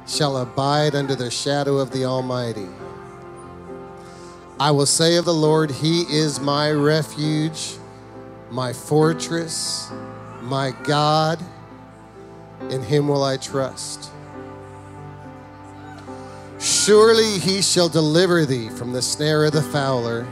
shall abide under the shadow of the Almighty. I will say of the Lord, He is my refuge, my fortress, my God. In Him will I trust. Surely He shall deliver thee from the snare of the fowler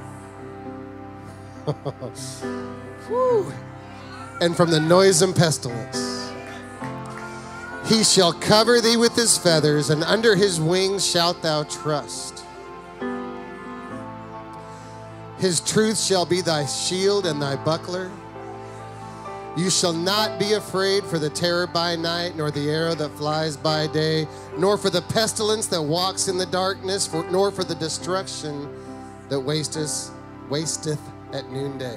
and from the noisome pestilence. He shall cover thee with His feathers, and under His wings shalt thou trust. His truth shall be thy shield and thy buckler. You shall not be afraid for the terror by night, nor the arrow that flies by day, nor for the pestilence that walks in the darkness, nor for the destruction that wasteth at noonday.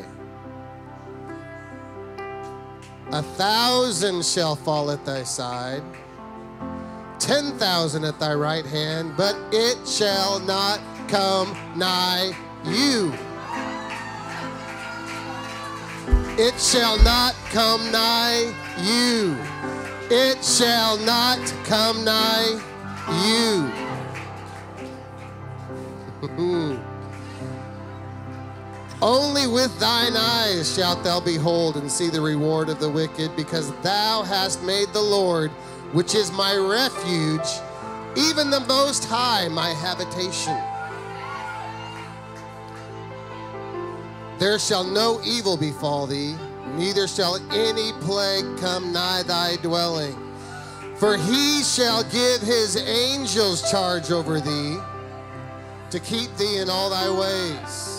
1,000 shall fall at thy side, 10,000 at thy right hand, but it shall not come nigh you. It shall not come nigh you. It shall not come nigh you. Only with thine eyes shalt thou behold and see the reward of the wicked, because thou hast made the Lord, which is my refuge, even the Most High, my habitation. There shall no evil befall thee, neither shall any plague come nigh thy dwelling. For He shall give His angels charge over thee, to keep thee in all thy ways.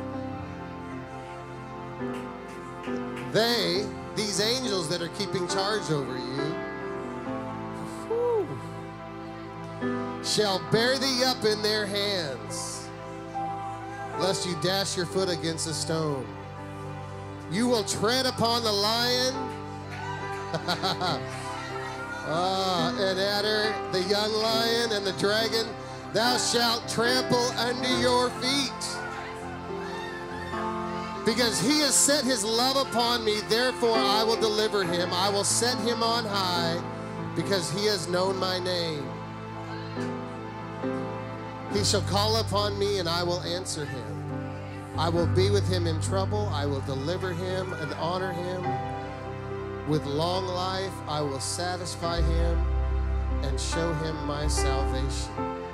These angels that are keeping charge over you, shall bear thee up in their hands, lest you dash your foot against a stone. You will tread upon the lion and adder, the young lion and the dragon. Thou shalt trample under your feet. Because He has set His love upon me, therefore I will deliver him. I will set him on high, because he has known my name. He shall call upon me, and I will answer him. I will be with him in trouble. I will deliver him and honor him. With long life I will satisfy him and show him my salvation.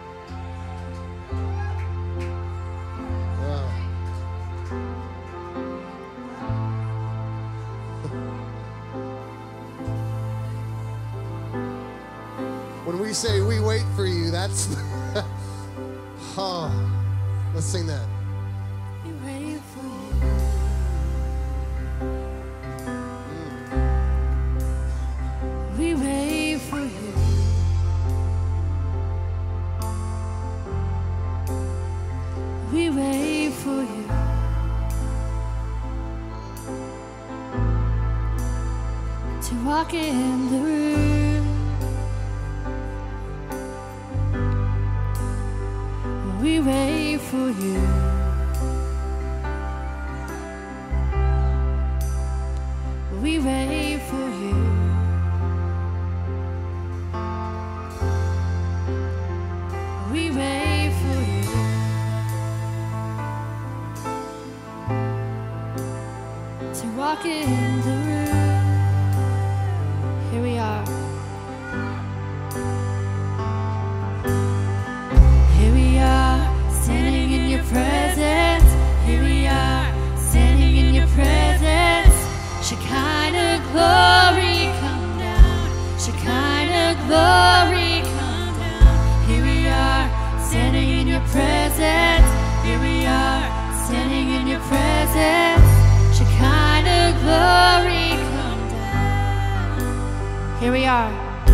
When we say we wait for you, that's oh, let's sing that. We wait for you. We wait for you. We wait for you. To walk in the room. We wait for you. We wait for you. We wait for you. To walk in the room. Here we are. Standing in your presence, here we are, standing in your presence. Shekinah glory come down, Shekinah glory come down. Here we are, standing in your presence, here we are, standing in your presence. Shekinah glory come down. Here we are,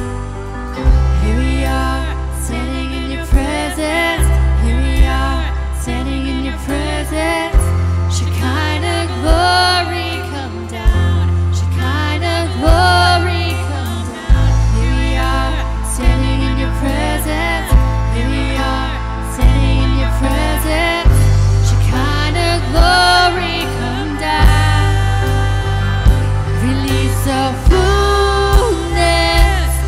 standing in your presence. Standing in your presence, Shekinah glory come down, Shekinah glory come down. Here we are, standing in your presence, here we are, standing in your presence, Shekinah glory come down. Release of fullness,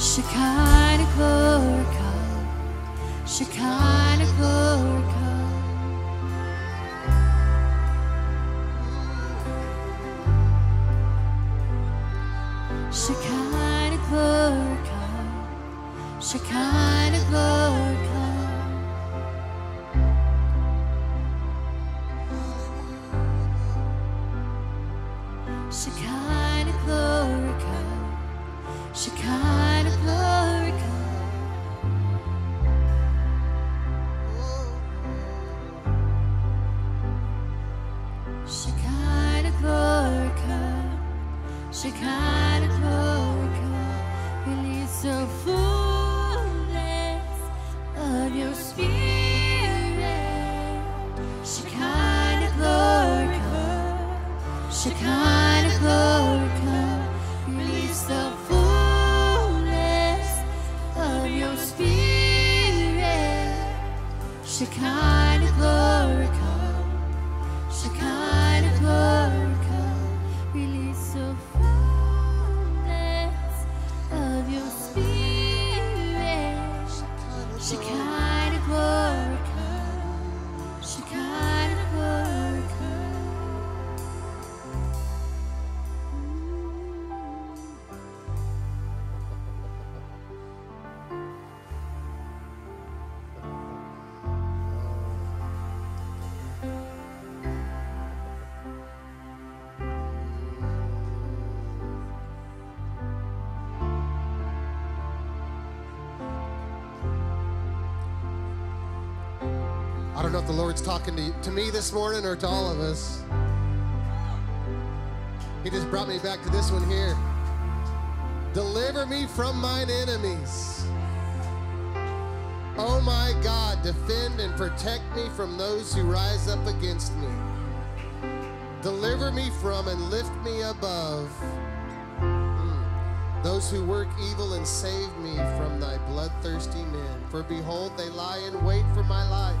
Shekinah glory come. Shekinah glory come. Shekinah glory come. Shekinah glory come. Shekinah glory come. Shekinah glory come. Shekinah glory come. Shekinah glory come. Release the fullness of your spirit. Shekinah glory come. Shekinah glory come. Release the fullness of your spirit. Shekinah glory come. Shekinah glory come. Release the fullness of your spirit. Shekinah glory come. Shekinah glory come. I don't know if the Lord's talking to me this morning or to all of us. He just brought me back to this one here. Deliver me from mine enemies. Oh my God, defend and protect me from those who rise up against me. Deliver me from and lift me above those who work evil, and save me from thy bloodthirsty men. For behold, they lie in wait for my life.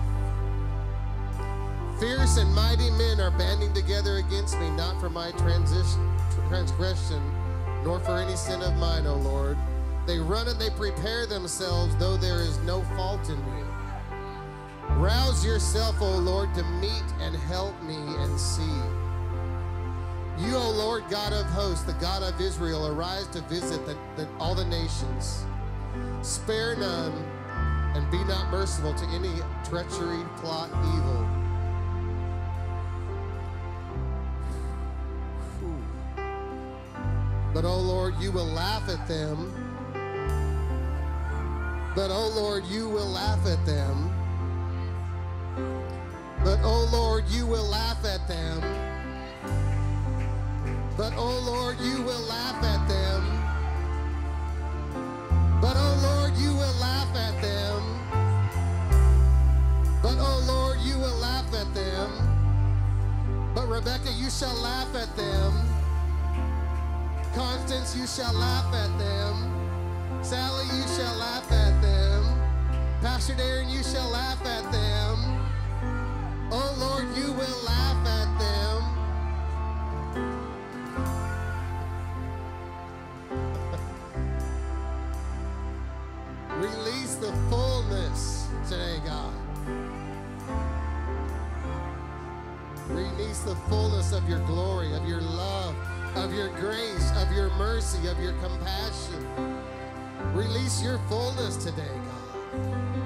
Fierce and mighty men are banding together against me, not for my transgression, nor for any sin of mine, O Lord. They run and they prepare themselves, though there is no fault in me. Rouse yourself, O Lord, to meet and help me and see. You, O Lord, God of hosts, the God of Israel, arise to visit all the nations. Spare none, and be not merciful to any treachery, plot, evil. But, O Lord, you will laugh at them. But, O Lord, you will laugh at them. But, O Lord, you will laugh at them. But, O Lord, you will laugh at them. But, O Lord, you will laugh at them. But, O Lord, you will laugh at them. But, Rebecca, you shall laugh at them. Constance, you shall laugh at them. Sally, you shall laugh at them. Pastor Darren, you shall laugh at them. Oh Lord, you will laugh at them. Release the fullness today, God. Release the fullness of your glory, of your love, of your grace, of your mercy, of your compassion. Release your fullness today, God.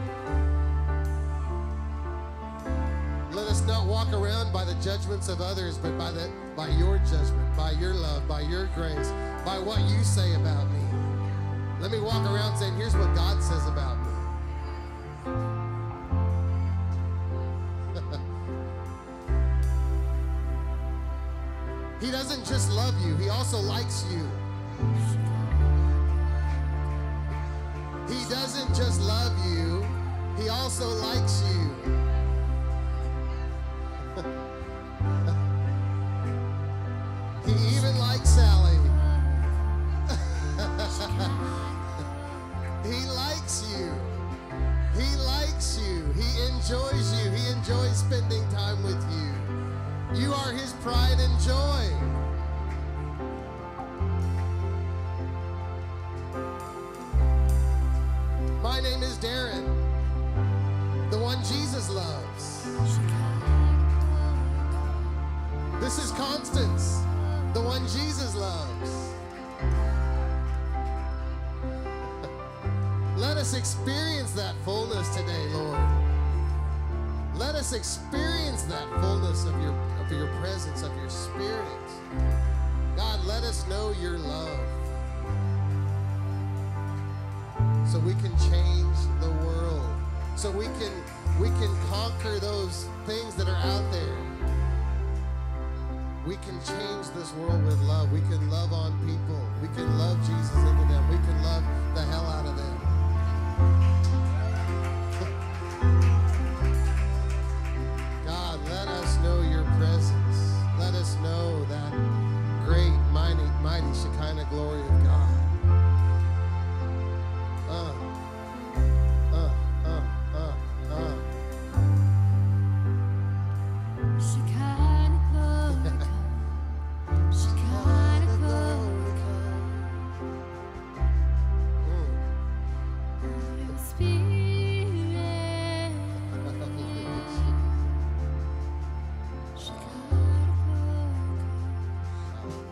Let us not walk around by the judgments of others, but by your judgment, by your love, by your grace, by what you say about me. Let me walk around saying, here's what God says about me. He doesn't just love you, he also likes you. He doesn't just love you, he also likes you. He even likes Sally. He likes you. He likes you. He enjoys you. He enjoys spending time with you. You are his pride and joy. my name is Darren, the one Jesus loves. This is Constance, the one Jesus loves. Let us experience that fullness today, Lord. Let us experience that fullness of your presence, of your Spirit. God, let us know your love so we can change the world, so we can conquer those things that are out there. We can change this world with love. We can love on people. We can love Jesus into them. We can love the hell out of them. God, let us know your presence. Let us know that great, mighty Shekinah glory of God. Shekinah glory come. Shekinah glory come. Your Spirit. Shekinah glory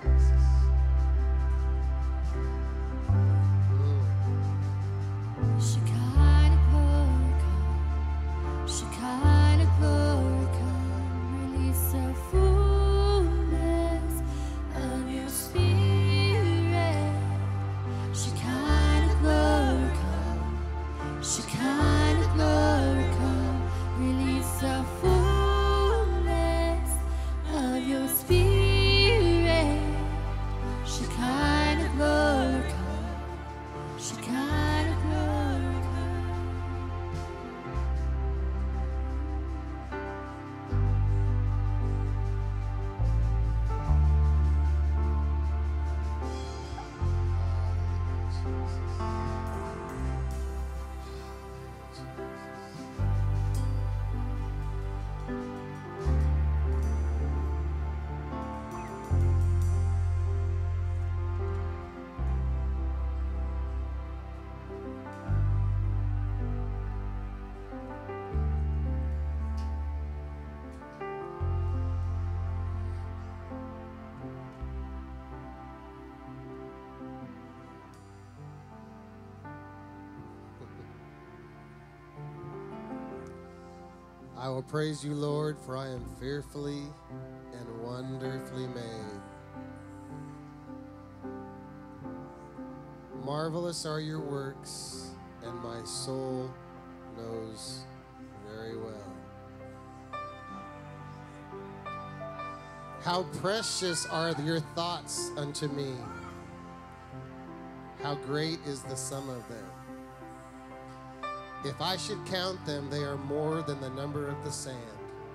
come. Shekinah glory come. Shekinah glory come. Release the fullness of your Spirit. Shekinah glory come. Shekinah glory come. Release the fullness of your Spirit. Shekinah glory come. Shekinah glory come. I will praise you, Lord, for I am fearfully and wonderfully made. Marvelous are your works, and my soul knows very well. How precious are your thoughts unto me. How great is the sum of them. If I should count them, they are more than the number of the sand.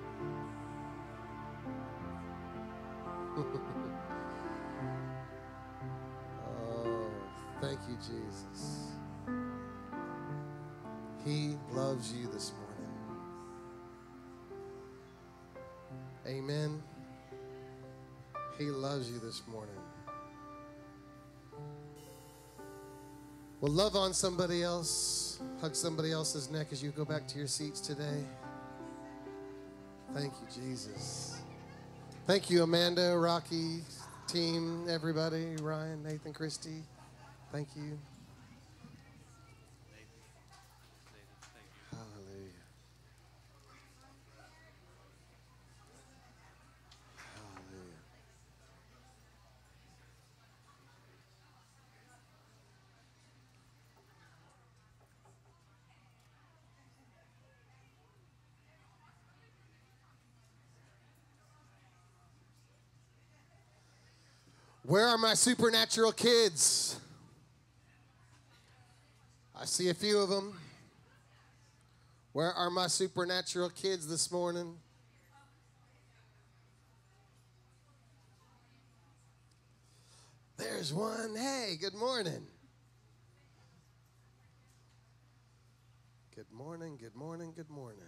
Oh, thank you, Jesus. He loves you this morning. Amen. He loves you this morning. Well, love on somebody else. Hug somebody else's neck as you go back to your seats today. Thank you, Jesus. Thank you, Amanda, Rocky, team, everybody, Ryan, Nathan, Christy. Thank you. Hallelujah. Hallelujah. Where are my supernatural kids? I see a few of them. Where are my supernatural kids this morning? There's one. Hey, good morning. Good morning, good morning, good morning.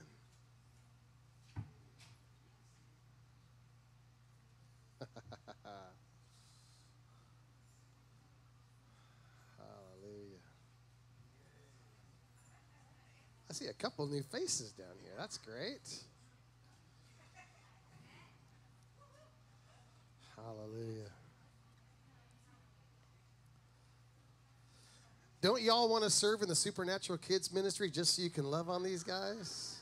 Hallelujah. see a couple new faces down here. That's great. Hallelujah. Don't y'all want to serve in the Supernatural Kids Ministry just so you can love on these guys?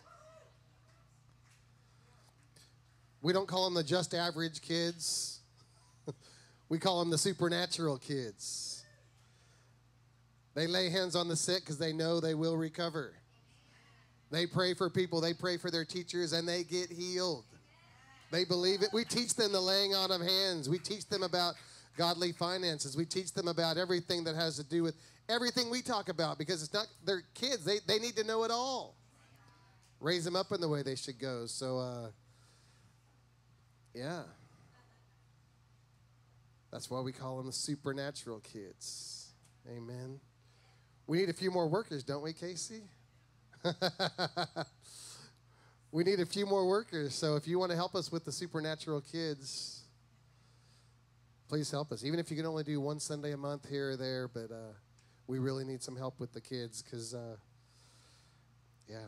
We don't call them the just average kids. We call them the supernatural kids. They lay hands on the sick because they know they will recover. They pray for people, they pray for their teachers, and they get healed. They believe it. We teach them the laying on of hands. We teach them about godly finances. We teach them about everything that has to do with everything we talk about, because it's not, they're kids. They need to know it all. Raise them up in the way they should go. So, yeah. That's why we call them the supernatural kids. Amen. We need a few more workers, don't we, Casey? We need a few more workers. So if you want to help us with the supernatural kids, please help us. Even if you can only do one Sunday a month here or there, but we really need some help with the kids because, yeah.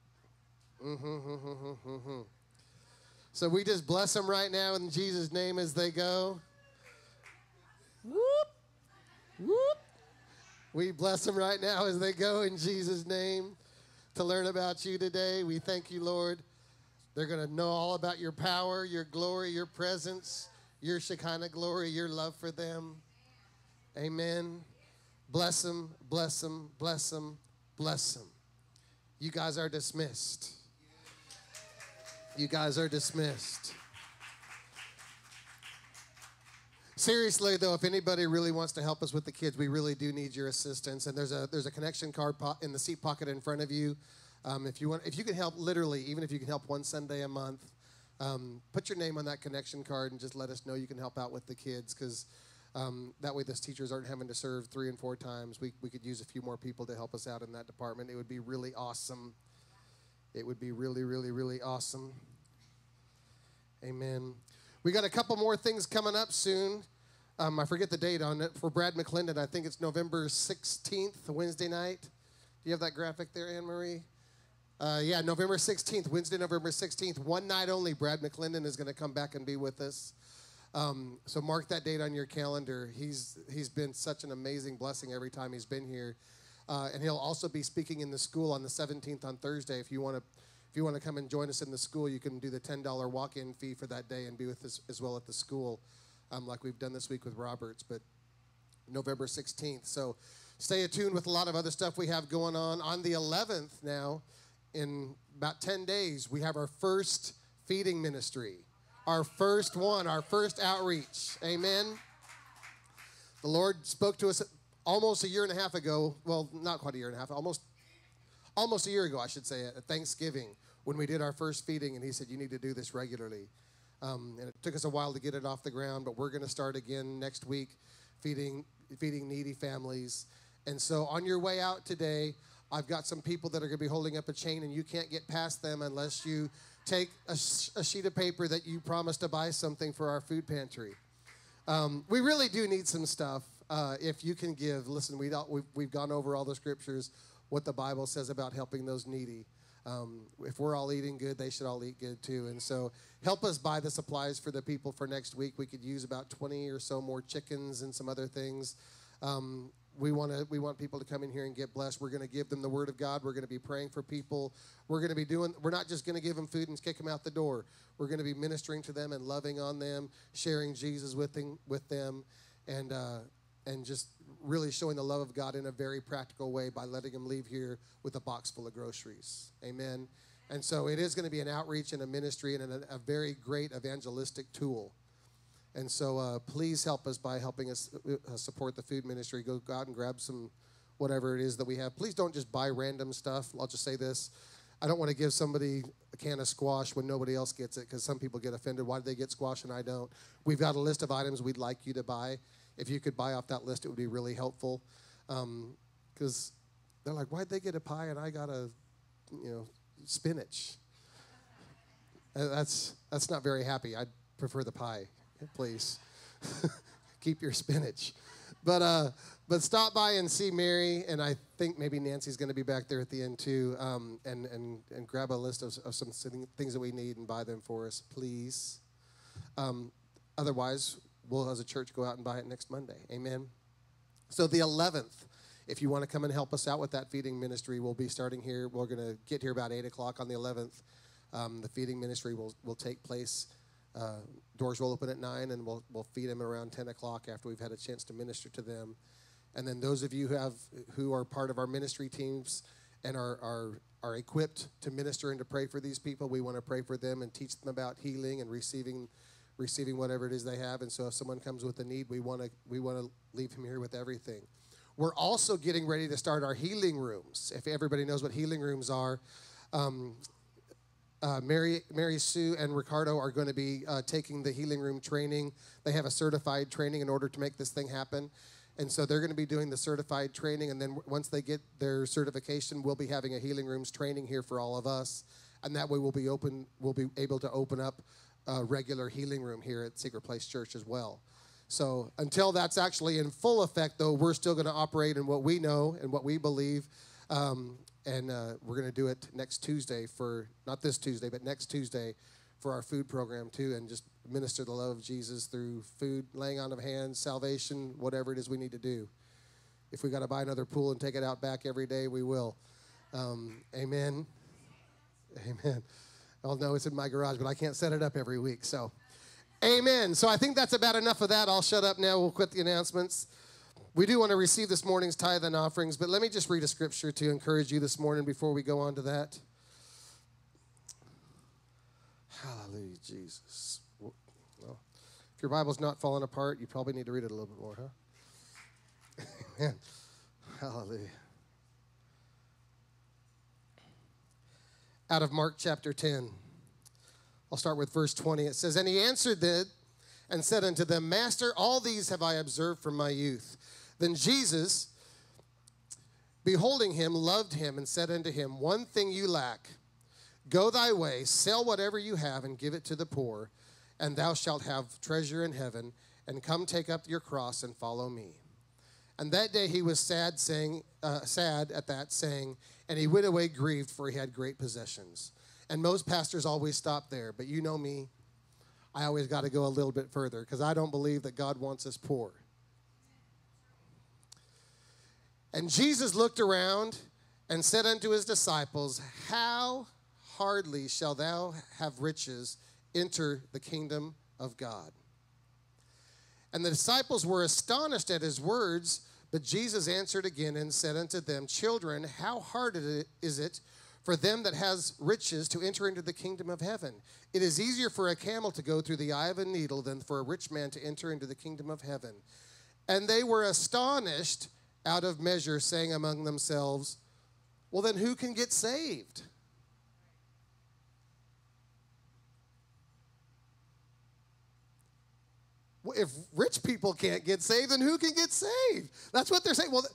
So we just bless them right now in Jesus' name as they go. Whoop, whoop. We bless them right now as they go in Jesus' name to learn about you today. We thank you, Lord. They're going to know all about your power, your glory, your presence, your Shekinah glory, your love for them. Amen. Bless them, bless them, bless them, bless them. You guys are dismissed. You guys are dismissed. Seriously, though, if anybody really wants to help us with the kids, we really do need your assistance. And there's a connection card in the seat pocket in front of you. If you can help, literally, even if you can help one Sunday a month, put your name on that connection card and just let us know you can help out with the kids, because that way those teachers aren't having to serve 3 and 4 times. We could use a few more people to help us out in that department. It would be really awesome. It would be really, really, really awesome. Amen. We got a couple more things coming up soon. I forget the date on it. For Brad McClendon, I think it's November 16th, Wednesday night. Do you have that graphic there, Anne-Marie? Yeah, November 16th, Wednesday, November 16th. One night only, Brad McClendon is going to come back and be with us. So mark that date on your calendar. He's been such an amazing blessing every time he's been here. And he'll also be speaking in the school on the 17th on Thursday. If you want to come and join us in the school, you can do the $10 walk-in fee for that day and be with us as well at the school, like we've done this week with Roberts. But November 16th. So stay attuned with a lot of other stuff we have going on. On the 11th now, in about 10 days, we have our first feeding ministry. Our first one, our first outreach. Amen. The Lord spoke to us almost a year and a half ago. Well, not quite a year and a half. Almost a year ago, I should say, at Thanksgiving, when we did our first feeding, and he said, you need to do this regularly. And it took us a while to get it off the ground, but we're going to start again next week, feeding needy families. And so on your way out today, I've got some people that are going to be holding up a chain, and you can't get past them unless you take a sheet of paper that you promised to buy something for our food pantry. We really do need some stuff. If you can give, listen, we've gone over all the scriptures, what the Bible says about helping those needy. If we're all eating good, they should all eat good too. And so help us buy the supplies for the people for next week. We could use about 20 or so more chickens and some other things. We want people to come in here and get blessed. We're going to give them the word of God. We're going to be praying for people. We're not just going to give them food and kick them out the door. We're going to be ministering to them and loving on them, sharing Jesus with them, and just really showing the love of God in a very practical way by letting them leave here with a box full of groceries. Amen. And so it is going to be an outreach and a ministry and a very great evangelistic tool. And so please help us by helping us support the food ministry. Go out and grab some whatever it is that we have. Please don't just buy random stuff. I'll just say this. I don't want to give somebody a can of squash when nobody else gets it, because some people get offended. Why do they get squash and I don't? We've got a list of items we'd like you to buy. If you could buy off that list, it would be really helpful. Because they're like, why'd they get a pie and I got spinach? That's not very happy. I'd prefer the pie. Please keep your spinach. But stop by and see Mary, and I think maybe Nancy's going to be back there at the end too, and grab a list of some things that we need and buy them for us, please. Otherwise, we'll as a church go out and buy it next Monday. Amen. So the 11th, if you want to come and help us out with that feeding ministry, we'll be starting here. We're going to get here about 8 o'clock on the 11th. The feeding ministry will take place. Doors will open at 9, and we'll feed them around 10 o'clock after we've had a chance to minister to them. And then those of you who are part of our ministry teams and are equipped to minister and to pray for these people, we want to pray for them and teach them about healing and receiving whatever it is they have. And so if someone comes with a need, we want to leave him here with everything. We're also getting ready to start our healing rooms. If everybody knows what healing rooms are, Mary Sue and Ricardo are going to be taking the healing room training. They have a certified training in order to make this thing happen. And so they're going to be doing the certified training. And then once they get their certification, we'll be having a healing rooms training here for all of us. And that way we'll be able to open up a regular healing room here at Secret Place Church as well. So until that's actually in full effect, though, we're still going to operate in what we know and what we believe. And we're going to do it next Tuesday not this Tuesday, but next Tuesday for our food program too, and just minister the love of Jesus through food, laying on of hands, salvation, whatever it is we need to do. If we got to buy another pool and take it out back every day, we will. Amen. Amen. Oh, no, it's in my garage, but I can't set it up every week. So, amen. So I think that's about enough of that. I'll shut up now. We'll quit the announcements. We do want to receive this morning's tithe and offerings, but let me just read a scripture to encourage you this morning before we go on to that. Hallelujah, Jesus. Well, if your Bible's not falling apart, you probably need to read it a little bit more, huh? Amen. Hallelujah. Out of Mark chapter 10. I'll start with verse 20. It says, "And he answered them and said unto them, Master, all these have I observed from my youth. Then Jesus, beholding him, loved him, and said unto him, One thing you lack. Go thy way, sell whatever you have, and give it to the poor, and thou shalt have treasure in heaven, and come take up your cross and follow me. And that day he was sad at that, saying, and he went away grieved, for he had great possessions." And most pastors always stop there, but you know me, I always got to go a little bit further, because I don't believe that God wants us poor. And Jesus looked around and said unto his disciples, How hardly shall thou have riches enter the kingdom of God? And the disciples were astonished at his words, but Jesus answered again and said unto them, Children, how hard is it for them that has riches to enter into the kingdom of heaven? It is easier for a camel to go through the eye of a needle than for a rich man to enter into the kingdom of heaven. And they were astonished out of measure, saying among themselves, Well, then who can get saved? Well, if rich people can't get saved, then who can get saved? That's what they're saying. Well,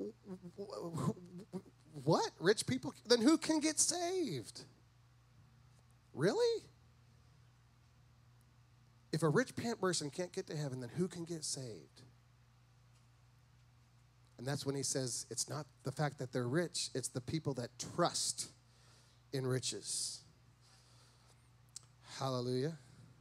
what? Rich people? Then who can get saved? Really? If a rich person can't get to heaven, then who can get saved? And that's when he says it's not the fact that they're rich, it's the people that trust in riches. Hallelujah.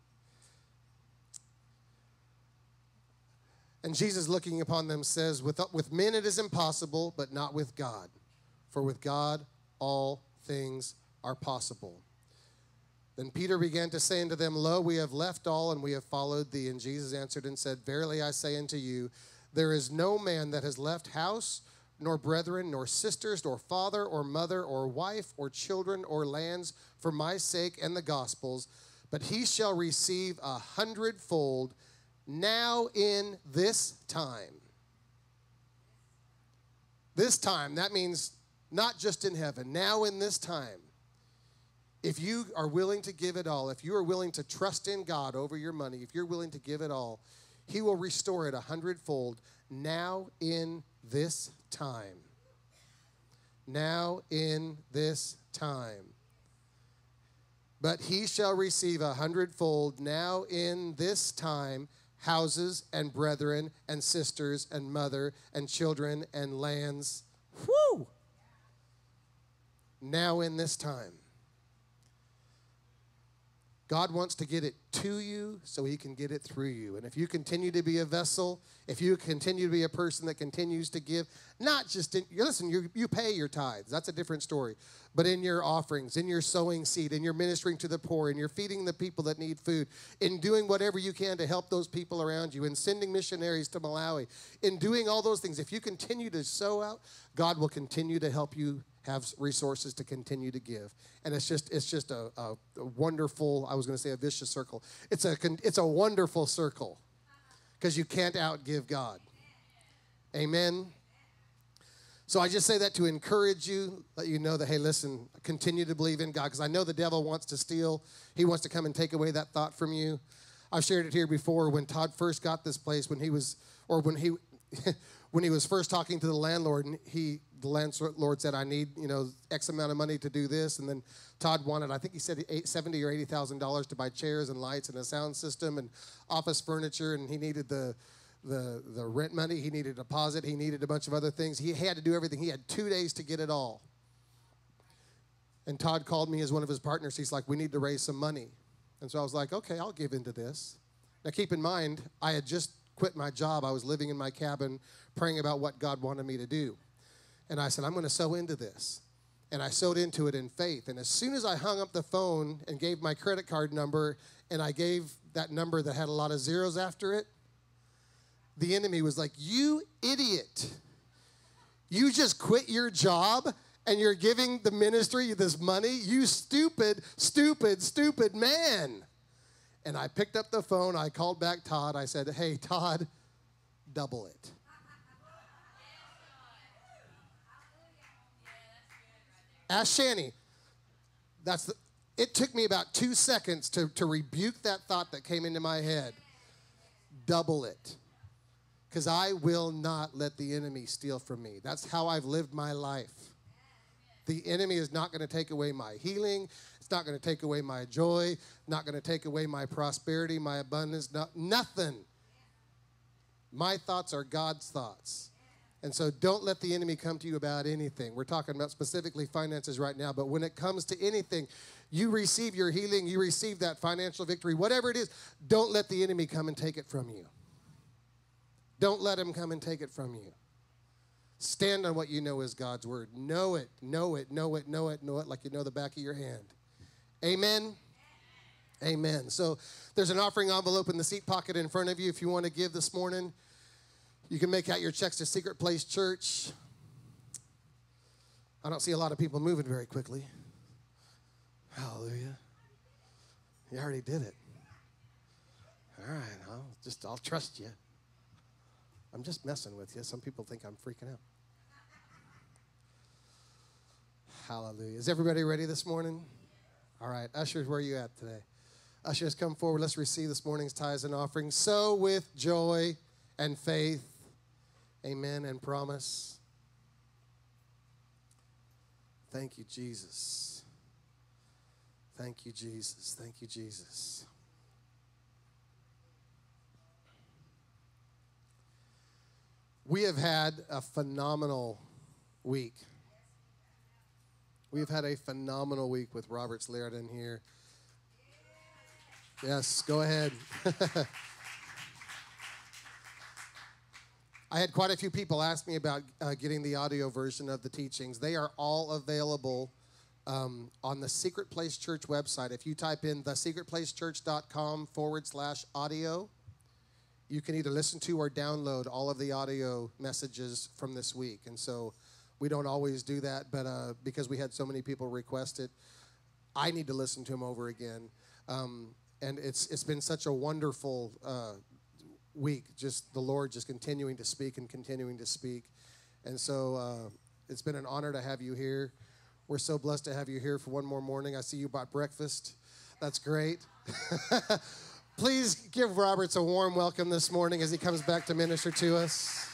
And Jesus, looking upon them, says, with men it is impossible, but not with God. For with God all things are possible. Then Peter began to say unto them, Lo, we have left all, and we have followed thee. And Jesus answered and said, Verily I say unto you, there is no man that has left house, nor brethren, nor sisters, nor father, or mother, or wife, or children, or lands, for my sake and the gospel's, but he shall receive 100-fold now in this time. This time, that means not just in heaven, now in this time. If you are willing to give it all, if you are willing to trust in God over your money, if you're willing to give it all, he will restore it 100-fold now in this time. Now in this time. But he shall receive 100-fold now in this time houses and brethren and sisters and mother and children and lands. Whew! Now in this time. God wants to get it to you so he can get it through you. And if you continue to be a vessel, if you continue to be a person that continues to give, not just in, listen, you pay your tithes. That's a different story. But in your offerings, in your sowing seed, in your ministering to the poor, in your feeding the people that need food, in doing whatever you can to help those people around you, in sending missionaries to Malawi, in doing all those things, if you continue to sow out, God will continue to help you have resources to continue to give. And it's just a wonderful, I was going to say a vicious circle. It's a wonderful circle because you can't outgive God. Amen. So I just say that to encourage you, let you know that, hey, listen, continue to believe in God because I know the devil wants to steal. He wants to come and take away that thought from you. I've shared it here before when Todd first got this place, when he was first talking to the landlord, and the landlord said, I need, X amount of money to do this. And then Todd wanted, I think he said $70,000 or $80,000 to buy chairs and lights and a sound system and office furniture. And he needed the rent money. He needed a deposit. He needed a bunch of other things. He had to do everything. He had 2 days to get it all. And Todd called me as one of his partners. He's like, we need to raise some money. And so I was like, okay, I'll give into this. Now keep in mind, I had just quit my job. I was living in my cabin praying about what God wanted me to do. And I said, I'm going to sow into this. And I sowed into it in faith. And as soon as I hung up the phone and gave my credit card number, and I gave that number that had a lot of zeros after it, the enemy was like, you idiot. You just quit your job and you're giving the ministry this money? You stupid, stupid, stupid man. And I picked up the phone. I called back Todd. I said, hey, Todd, double it. Ask Shani. It took me about 2 seconds to rebuke that thought that came into my head. Double it. Because I will not let the enemy steal from me. That's how I've lived my life. The enemy is not going to take away my healing. It's not going to take away my joy. Not going to take away my prosperity, my abundance. Nothing. My thoughts are God's thoughts. And so don't let the enemy come to you about anything. We're talking about specifically finances right now. But when it comes to anything, you receive your healing. You receive that financial victory. Whatever it is, don't let the enemy come and take it from you. Don't let him come and take it from you. Stand on what you know is God's word. Know it, know it, know it, know it, know it like you know the back of your hand. Amen? Amen. So there's an offering envelope in the seat pocket in front of you if you want to give this morning. You can make out your checks to Secret Place Church. I don't see a lot of people moving very quickly. Hallelujah. You already did it. All right, I'll trust you. I'm just messing with you. Some people think I'm freaking out. Hallelujah. Is everybody ready this morning? All right. Ushers, where are you at today? Ushers, come forward. Let's receive this morning's tithes and offerings. Sow with joy and faith. Amen and promise. Thank you, Jesus. Thank you, Jesus. Thank you, Jesus. We have had a phenomenal week. We've had a phenomenal week with Robert's Liardon here. Yes, go ahead. I had quite a few people ask me about getting the audio version of the teachings. They are all available on the Secret Place Church website. If you type in thesecretplacechurch.com/audio, you can either listen to or download all of the audio messages from this week. And so we don't always do that, but because we had so many people request it, I need to listen to them over again. And it's been such a wonderful week, just the Lord just continuing to speak and continuing to speak. And so it's been an honor to have you here. We're so blessed to have you here for one more morning. I see you bought breakfast. That's great. Please give Roberts a warm welcome this morning as he comes back to minister to us.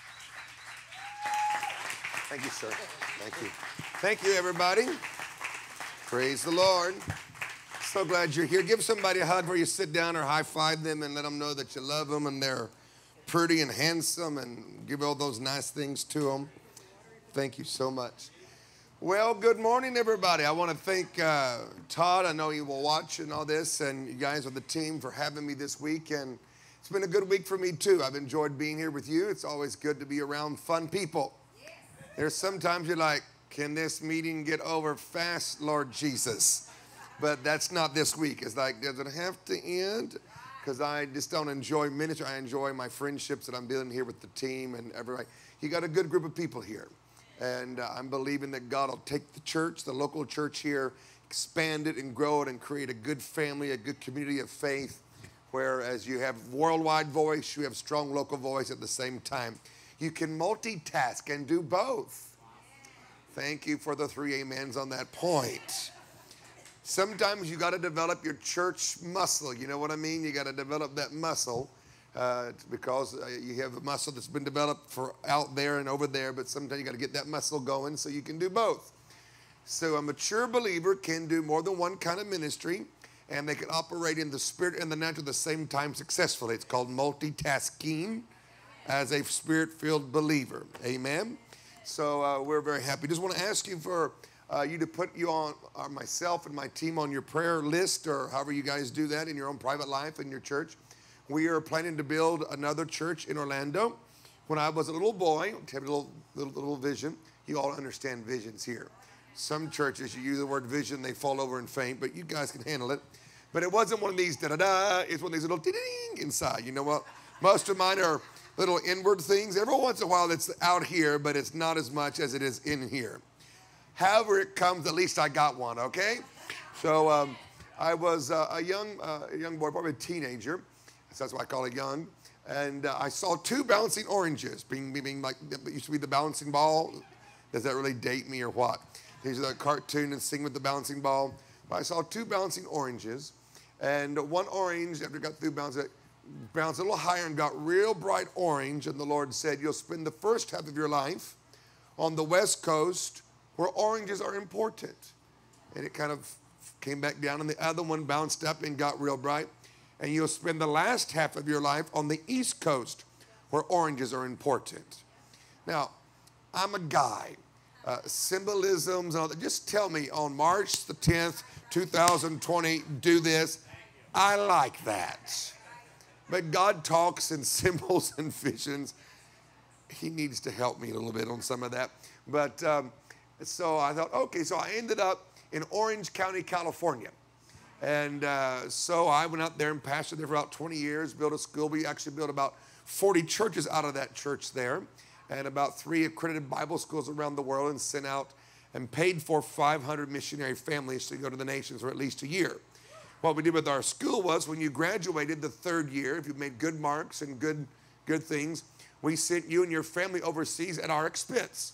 Thank you, sir. Thank you. Thank you, everybody. Praise the Lord. So glad you're here. Give somebody a hug where you sit down or high-five them and let them know that you love them and they're pretty and handsome, and give all those nice things to them. Thank you so much. Well, good morning, everybody. I want to thank Todd. I know he will watch and all this, and you guys are the team for having me this week. And it's been a good week for me, too. I've enjoyed being here with you. It's always good to be around fun people. There's sometimes you're like, can this meeting get over fast, Lord Jesus? But that's not this week. It's like, does it have to end? Because I just don't enjoy ministry. I enjoy my friendships that I'm building here with the team and everybody. You got a good group of people here. And I'm believing that God will take the church, the local church here, expand it and grow it and create a good family, a good community of faith, whereas you have worldwide voice, you have strong local voice at the same time. You can multitask and do both. Thank you for the 3 amens on that point. Sometimes you got to develop your church muscle. You know what I mean? You got to develop that muscle because you have a muscle that's been developed for out there and over there, but sometimes you got to get that muscle going so you can do both. So a mature believer can do more than one kind of ministry, and they can operate in the spirit and the natural at the same time successfully. It's called multitasking as a spirit-filled believer. Amen? So we're very happy. Just want to ask you for you to put you on, myself and my team on your prayer list, or however you guys do that in your own private life in your church. We are planning to build another church in Orlando. When I was a little boy, to have a little vision. You all understand visions here. Some churches, you use the word vision, they fall over and faint, but you guys can handle it. But it wasn't one of these da-da-da. It's one of these little ding inside. You know what? Most of mine are little inward things. Every once in a while it's out here, but it's not as much as it is in here. However it comes, at least I got one, okay? So I was a young boy, probably a teenager. So that's why I call it young. And I saw 2 bouncing oranges, being like, it used to be the bouncing ball. Does that really date me or what? These are the cartoon and sing with the bouncing ball. But I saw 2 bouncing oranges. And one orange, after it got through bouncing, bounced a little higher and got real bright orange. And the Lord said, you'll spend the first half of your life on the West Coast where oranges are important. And it kind of came back down, and the other one bounced up and got real bright. And you'll spend the last half of your life on the East Coast where oranges are important. Now, I'm a guy. Symbolisms and all that. Just tell me on March the 10th, 2020, do this. I like that. But God talks in symbols and visions. He needs to help me a little bit on some of that. But so I thought, okay, so I ended up in Orange County, California. And so I went out there and pastored there for about 20 years, built a school. We actually built about 40 churches out of that church there, and about 3 accredited Bible schools around the world, and sent out and paid for 500 missionary families to go to the nations for at least a year. What we did with our school was when you graduated the 3rd year, if you made good marks and good things, we sent you and your family overseas at our expense.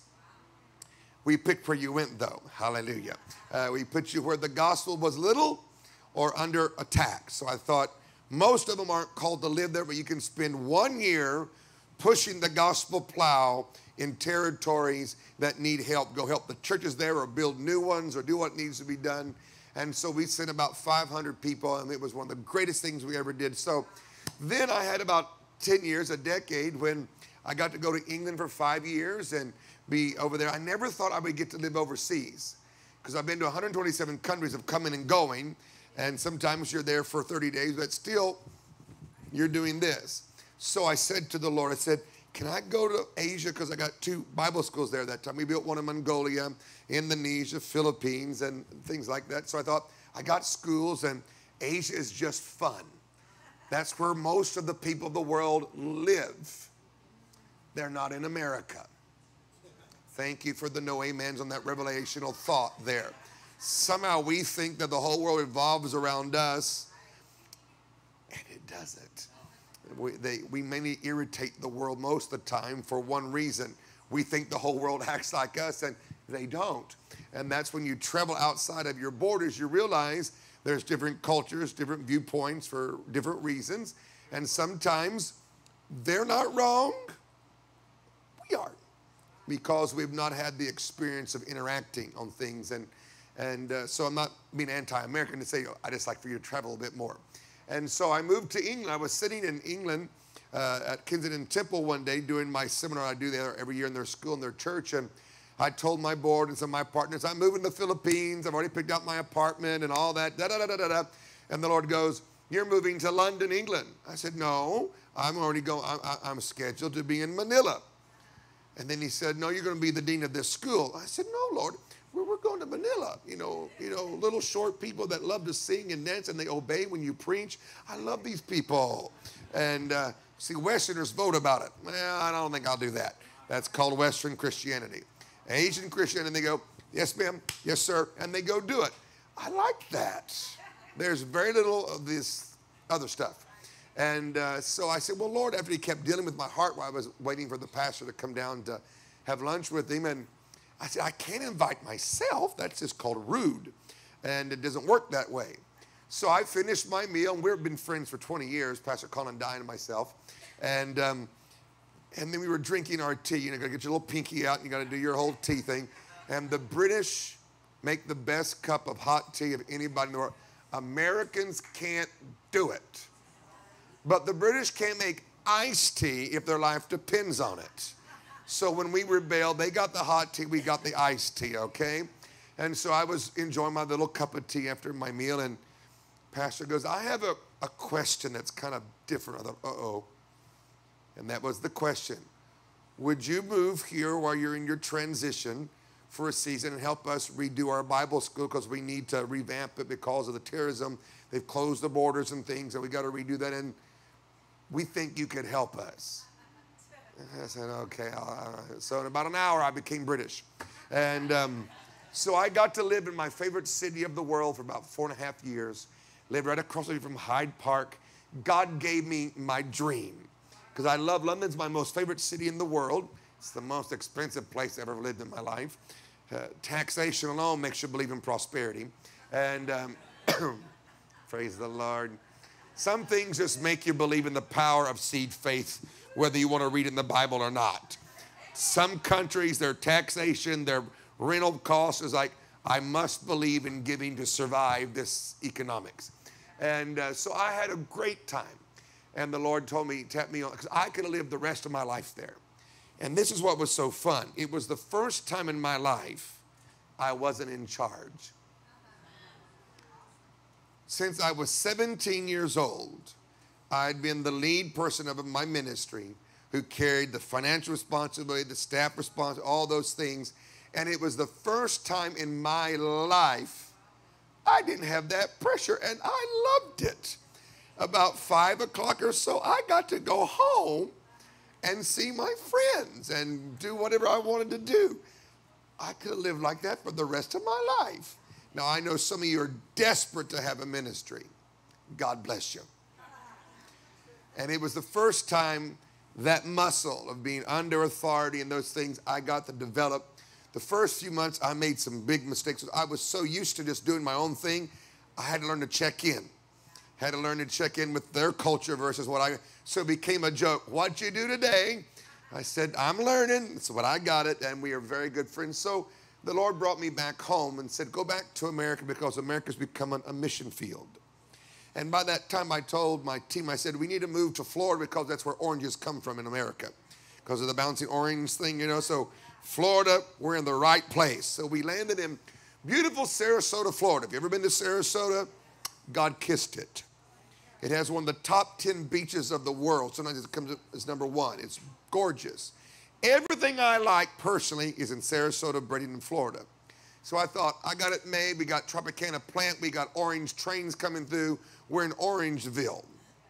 We picked where you went, though. Hallelujah. We put you where the gospel was little or under attack. So I thought most of them aren't called to live there, but you can spend 1 year pushing the gospel plow in territories that need help. Go help the churches there or build new ones or do what needs to be done. And so we sent about 500 people, and it was one of the greatest things we ever did. So then I had about 10 years, a decade, when I got to go to England for 5 years and be over there. I never thought I would get to live overseas because I've been to 127 countries of coming and going, and sometimes you're there for 30 days, but still you're doing this. So I said to the Lord, I said, can I go to Asia? Because I got 2 Bible schools there that time. We built one in Mongolia, Indonesia, Philippines, and things like that. So I thought, I got schools, and Asia is just fun. That's where most of the people of the world live. They're not in America. Thank you for the no amens on that revelational thought there. Somehow we think that the whole world revolves around us, and it doesn't. We mainly irritate the world most of the time for one reason. We think the whole world acts like us, and they don't. And that's when you travel outside of your borders, you realize there's different cultures, different viewpoints for different reasons. And sometimes they're not wrong. We are. Because we've not had the experience of interacting on things. And And so I'm not being anti-American to say, I just like for you to travel a bit more. And so I moved to England. I was sitting in England at Kensington Temple one day doing my seminar I do there every year in their school and their church. And I told my board and some of my partners, I'm moving to the Philippines. I've already picked out my apartment and all that. Da-da-da-da-da. And the Lord goes, you're moving to London, England. I said, no, I'm already going. I'm scheduled to be in Manila. And then he said, no, you're going to be the dean of this school. I said, no, Lord, we're going to Manila. You know, little short people that love to sing and dance and they obey when you preach. I love these people. And see, Westerners vote about it. Well, I don't think I'll do that. That's called Western Christianity. Asian Christianity, they go, yes, ma'am, yes, sir, and they go do it. I like that. There's very little of this other stuff. And so I said, well, Lord, after he kept dealing with my heart while I was waiting for the pastor to come down to have lunch with him, and I said, I can't invite myself. That's just called rude. And it doesn't work that way. So I finished my meal, and we've been friends for 20 years, Pastor Colin Dine and myself. And then we were drinking our tea. You know, you got to get your little pinky out, and you got to do your whole tea thing. And the British make the best cup of hot tea of anybody in the world. Americans can't do it. But the British can't make iced tea if their life depends on it. So when we rebelled, they got the hot tea, we got the iced tea, okay? And so I was enjoying my little cup of tea after my meal, and Pastor goes, I have a question that's kind of different. I thought, uh-oh. And that was the question. Would you move here while you're in your transition for a season and help us redo our Bible school because we need to revamp it because of the terrorism. They've closed the borders and things, and we got to redo that, and we think you could help us. I said, okay. So in about an hour, I became British. And so I got to live in my favorite city of the world for about 4.5 years. Lived right across the street from Hyde Park. God gave me my dream because I love London's my most favorite city in the world. It's the most expensive place I've ever lived in my life. Taxation alone makes you believe in prosperity. And praise the Lord. Some things just make you believe in the power of seed faith, whether you want to read in the Bible or not. Some countries, their taxation, their rental cost is like, I must believe in giving to survive this economics. And so I had a great time. And the Lord told me, tapped me on, because I could have lived the rest of my life there. And this is what was so fun. It was the first time in my life I wasn't in charge. Since I was 17 years old, I'd been the lead person of my ministry who carried the financial responsibility, the staff responsibility, all those things. And it was the first time in my life I didn't have that pressure, and I loved it. About 5 o'clock or so, I got to go home and see my friends and do whatever I wanted to do. I could have lived like that for the rest of my life. Now, I know some of you are desperate to have a ministry. God bless you. And it was the first time that muscle of being under authority and those things I got to develop. The first few months, I made some big mistakes. I was so used to just doing my own thing, I had to learn to check in. Had to learn to check in with their culture versus what I, so it became a joke. What'd you do today? I said, I'm learning. That's what I got it, and we are very good friends. So the Lord brought me back home and said, go back to America because America's become a mission field. And by that time, I told my team, I said, we need to move to Florida because that's where oranges come from in America because of the bouncing orange thing, you know. So Florida, we're in the right place. So we landed in beautiful Sarasota, Florida. Have you ever been to Sarasota? God kissed it. It has one of the top 10 beaches of the world. Sometimes it comes as number 1. It's gorgeous. Everything I like personally is in Sarasota, Bradenton, Florida. So I thought, I got it made. We got Tropicana plant. We got orange trains coming through. We're in Orangeville.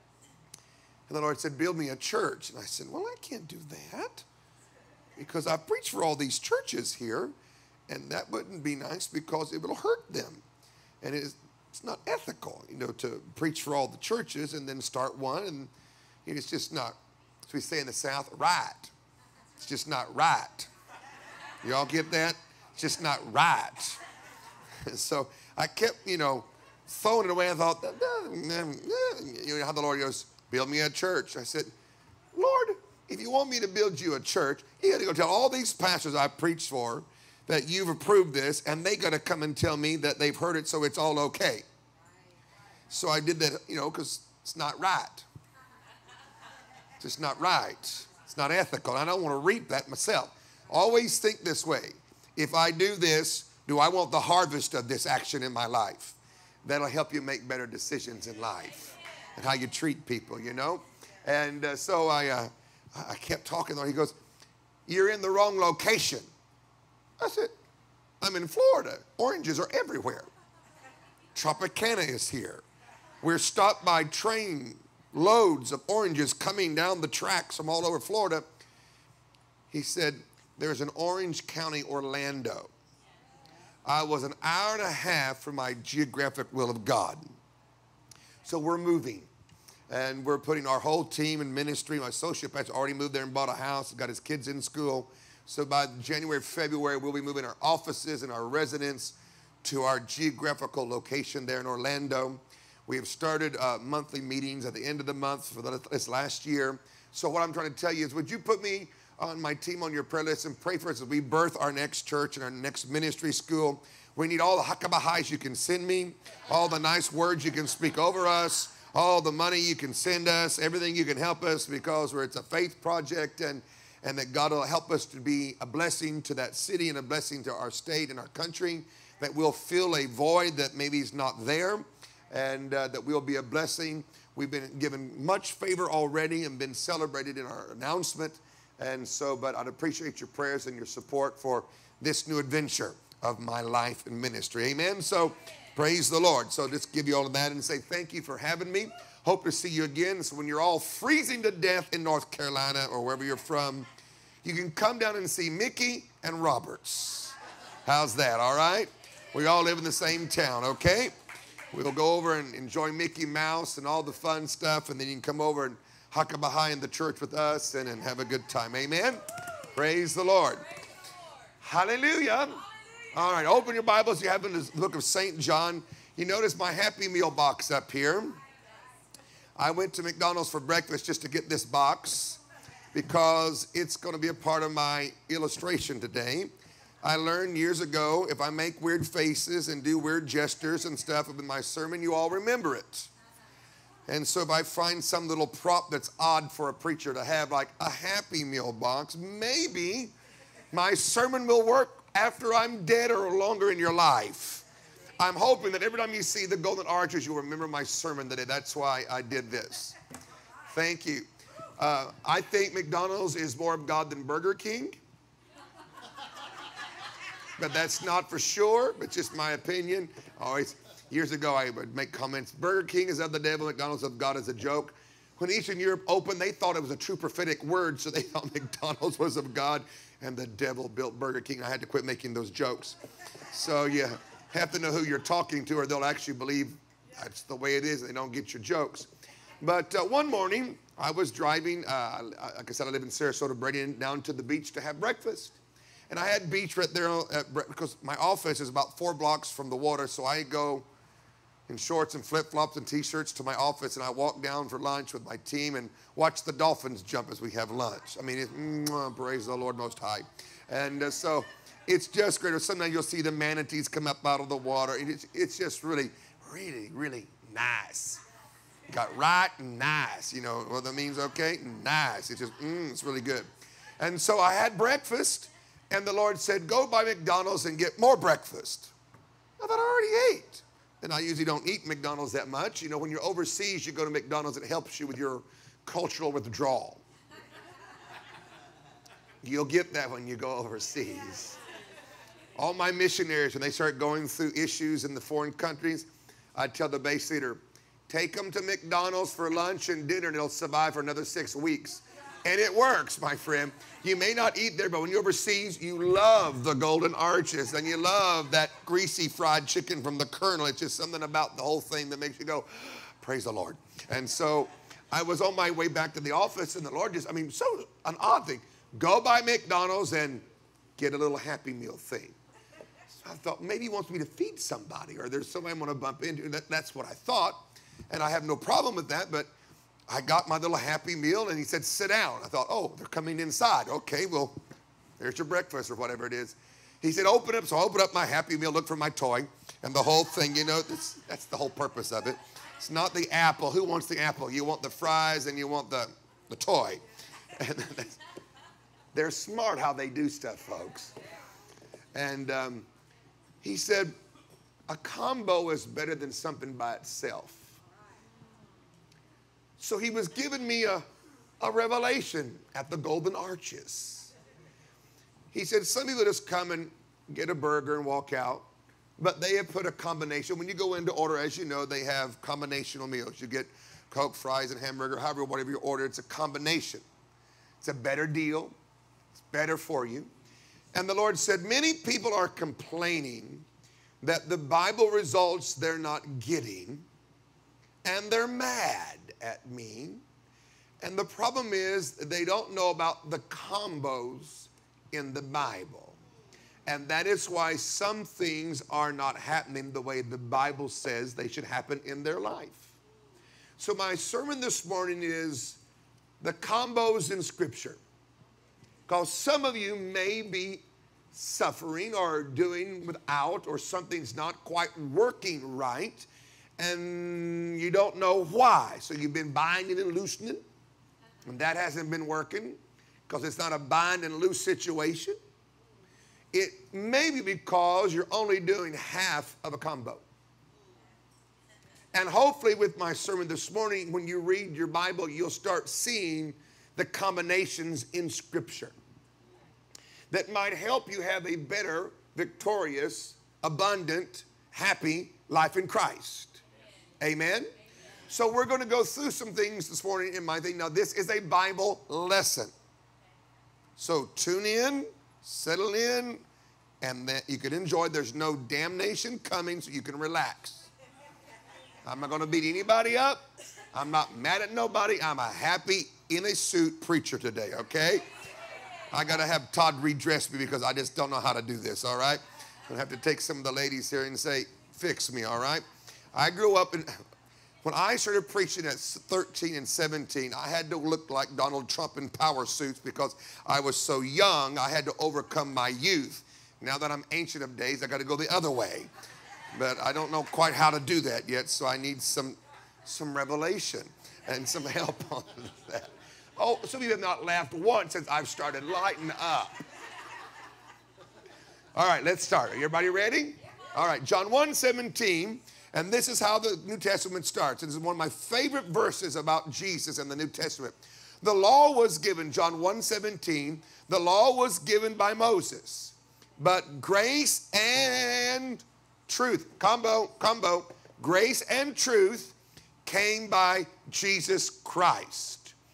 And the Lord said, build me a church. And I said, well, I can't do that because I preach for all these churches here. And that wouldn't be nice because it will hurt them. And it's not ethical, you know, to preach for all the churches and then start one. And it's just not, as we say in the South, right. It's just not right. You all get that? It's just not right. So I kept, you know, throwing it away. I thought, you know how the Lord goes, build me a church. I said, Lord, if you want me to build you a church, you got to go tell all these pastors I preach for that you've approved this, and they got to come and tell me that they've heard it, so it's all okay. So I did that, because it's not right. It's just not right. It's not ethical. I don't want to reap that myself. Always think this way. If I do this, do I want the harvest of this action in my life? That'll help you make better decisions in life and how you treat people, And so I kept talking. He goes, you're in the wrong location. I said, I'm in Florida. Oranges are everywhere. Tropicana is here. We're stopped by train loads of oranges coming down the tracks from all over Florida. He said, there's an Orange County, Orlando. I was an hour and a half from my geographic will of God. So we're moving. And we're putting our whole team in ministry. My associate pastor already moved there and bought a house, got his kids in school. So by January, February, we'll be moving our offices and our residence to our geographical location there in Orlando. We have started monthly meetings at the end of the month for this last year. So what I'm trying to tell you is, would you put me on my team on your prayer list and pray for us as we birth our next church and our next ministry school? We need all the hakabahais you can send me, all the nice words you can speak over us, all the money you can send us, everything you can help us, because it's a faith project, and that God will help us to be a blessing to that city and a blessing to our state and our country, that we'll fill a void that maybe is not there, and that we'll be a blessing. We've been given much favor already and been celebrated in our announcement, and so, but I'd appreciate your prayers and your support for this new adventure of my life and ministry. Amen. So praise the Lord. So just give you all of that and say thank you for having me. Hope to see you again. So when you're all freezing to death in North Carolina or wherever you're from, you can come down and see Mickey and Roberts. How's that? All right? We all live in the same town, okay? We'll go over and enjoy Mickey Mouse and all the fun stuff, and then you can come over and hakabahai in the church with us and have a good time. Amen? Praise the Lord. Hallelujah. All right, open your Bibles. You have in the book of St. John. You notice my Happy Meal box up here. I went to McDonald's for breakfast just to get this box because it's going to be a part of my illustration today. I learned years ago, if I make weird faces and do weird gestures and stuff in my sermon, you all remember it. And so if I find some little prop that's odd for a preacher to have, like a Happy Meal box, maybe my sermon will work after I'm dead or longer in your life. I'm hoping that every time you see the golden arches, you'll remember my sermon today. That's why I did this. Thank you. I think McDonald's is more of God than Burger King. But that's not for sure. It's just my opinion. Always, years ago, I would make comments. Burger King is of the devil. McDonald's of God as a joke. When Eastern Europe opened, they thought it was a true prophetic word, so they thought McDonald's was of God, and the devil built Burger King. I had to quit making those jokes. So you have to know who you're talking to, or they'll actually believe that's the way it is. They don't get your jokes. But one morning, I was driving. Like I said, I live in Sarasota, Brady, down to the beach to have breakfast. And I had beach right there because my office is about 4 blocks from the water, so I go in shorts and flip-flops and T-shirts to my office, and I walk down for lunch with my team and watch the dolphins jump as we have lunch. I mean, praise the Lord Most High. And so it's just great. Or sometimes you'll see the manatees come up out of the water. It's just really, really, really nice. Got right and nice. You know what that means, okay? Nice. It's just, it's really good. And so I had breakfast, and the Lord said, go by McDonald's and get more breakfast. I thought I already ate. And I usually don't eat McDonald's that much. You know, when you're overseas, you go to McDonald's, it helps you with your cultural withdrawal. You'll get that when you go overseas. All my missionaries, when they start going through issues in the foreign countries, I tell the base leader, take them to McDonald's for lunch and dinner, and they'll survive for another 6 weeks. And it works, my friend. You may not eat there, but when you're overseas, you love the golden arches, and you love that greasy fried chicken from the Colonel. It's just something about the whole thing that makes you go, praise the Lord. And so I was on my way back to the office, and the Lord just, so an odd thing. Go by McDonald's and get a little Happy Meal thing. So I thought maybe he wants me to feed somebody, or there's somebody I'm going to bump into. That's what I thought, and I have no problem with that, but I got my little Happy Meal, and he said, sit down. I thought, oh, they're coming inside. Okay, well, there's your breakfast or whatever it is. He said, open up. So I opened up my Happy Meal, looked for my toy, and the whole thing, you know, that's the whole purpose of it. It's not the apple. Who wants the apple? You want the fries and you want the toy. They're smart how they do stuff, folks. And he said, a combo is better than something by itself. So he was giving me a revelation at the Golden Arches. He said, some people just come and get a burger and walk out, but they have put a combination. When you go in to order, as you know, they have combinational meals. You get Coke, fries, and hamburger, however, whatever you order, it's a combination. It's a better deal. It's better for you. And the Lord said, many people are complaining that the Bible results they're not getting, and they're mad at me. And the problem is they don't know about the combos in the Bible. And that is why some things are not happening the way the Bible says they should happen in their life. So my sermon this morning is the combos in Scripture. Because some of you may be suffering or doing without, or something's not quite working right, and you don't know why. So you've been binding and loosening, and that hasn't been working because it's not a bind and loose situation. It may be because you're only doing half of a combo. And hopefully with my sermon this morning, when you read your Bible, you'll start seeing the combinations in Scripture that might help you have a better, victorious, abundant, happy life in Christ. Amen? So we're going to go through some things this morning in my thing. Now, this is a Bible lesson. So tune in, settle in, and then you can enjoy. There's no damnation coming, so you can relax. I'm not going to beat anybody up. I'm not mad at nobody. I'm a happy, in a suit preacher today, okay? I got to have Todd redress me because I just don't know how to do this, all right? I'm going to have to take some of the ladies here and say, fix me, all right? I grew up in, when I started preaching at 13 and 17, I had to look like Donald Trump in power suits because I was so young, I had to overcome my youth. Now that I'm ancient of days, I got to go the other way. But I don't know quite how to do that yet, so I need some revelation and some help on that. Oh, some of you have not laughed once since I've started lighting up. All right, let's start. Are everybody ready? All right, John 1:17, and this is how the New Testament starts. This is one of my favorite verses about Jesus in the New Testament. The law was given, John 1:17, the law was given by Moses, but grace and truth, combo, grace and truth came by Jesus Christ.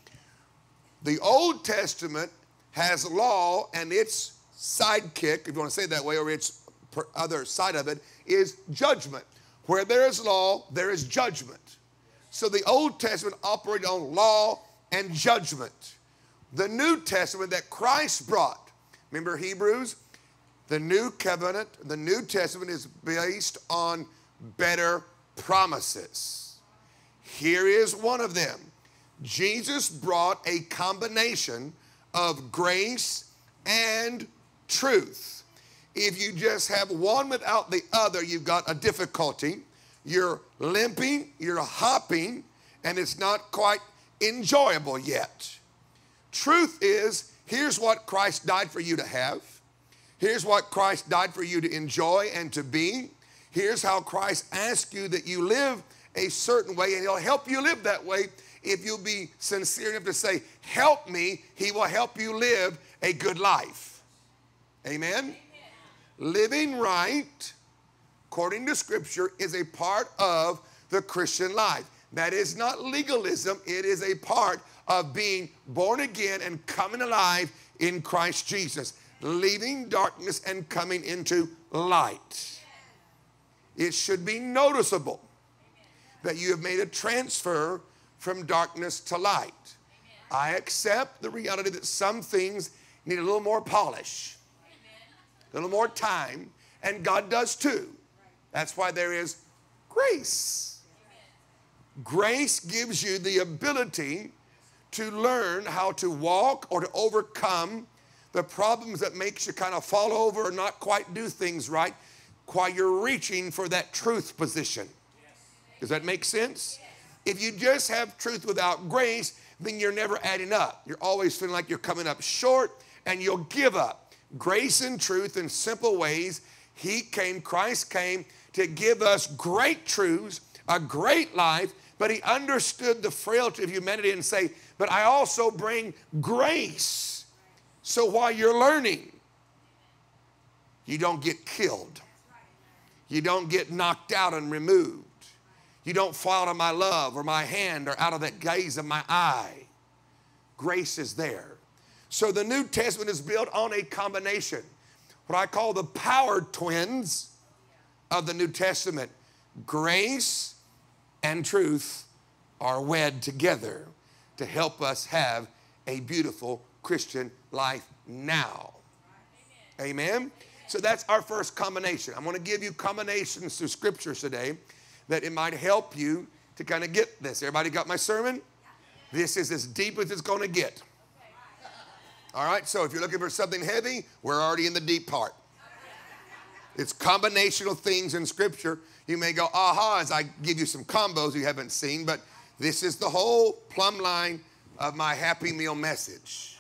The Old Testament has law, and its sidekick, if you want to say it that way, or its other side of it, is judgment. Where there is law, there is judgment. So the Old Testament operated on law and judgment. The New Testament that Christ brought, remember Hebrews? The new covenant, the New Testament is based on better promises. Here is one of them. Jesus brought a combination of grace and truth. If you just have one without the other, you've got a difficulty. You're limping, you're hopping, and it's not quite enjoyable yet. Truth is, here's what Christ died for you to have. Here's what Christ died for you to enjoy and to be. Here's how Christ asks you that you live a certain way, and he'll help you live that way. If you'll be sincere enough to say, help me, he will help you live a good life. Amen? Amen. Living right, according to Scripture, is a part of the Christian life. That is not legalism. It is a part of being born again and coming alive in Christ Jesus. Leaving darkness and coming into light. It should be noticeable that you have made a transfer from darkness to light. I accept the reality that some things need a little more polish, a little more time, and God does too. That's why there is grace. Grace gives you the ability to learn how to walk or to overcome the problems that makes you kind of fall over or not quite do things right while you're reaching for that truth position. Does that make sense? If you just have truth without grace, then you're never adding up. You're always feeling like you're coming up short, and you'll give up. Grace and truth in simple ways. Christ came to give us great truths, a great life, but he understood the frailty of humanity and say, but I also bring grace. So while you're learning, you don't get killed. You don't get knocked out and removed. You don't fall out of my love or my hand or out of that gaze of my eye. Grace is there. So the New Testament is built on a combination, what I call the power twins of the New Testament. Grace and truth are wed together to help us have a beautiful Christian life now. Amen? So that's our first combination. I'm going to give you combinations through scriptures today that it might help you to kind of get this. Everybody got my sermon? This is as deep as it's going to get. All right, so if you're looking for something heavy, we're already in the deep part. It's combinational things in scripture. You may go, aha, as I give you some combos you haven't seen, but this is the whole plumb line of my Happy Meal message.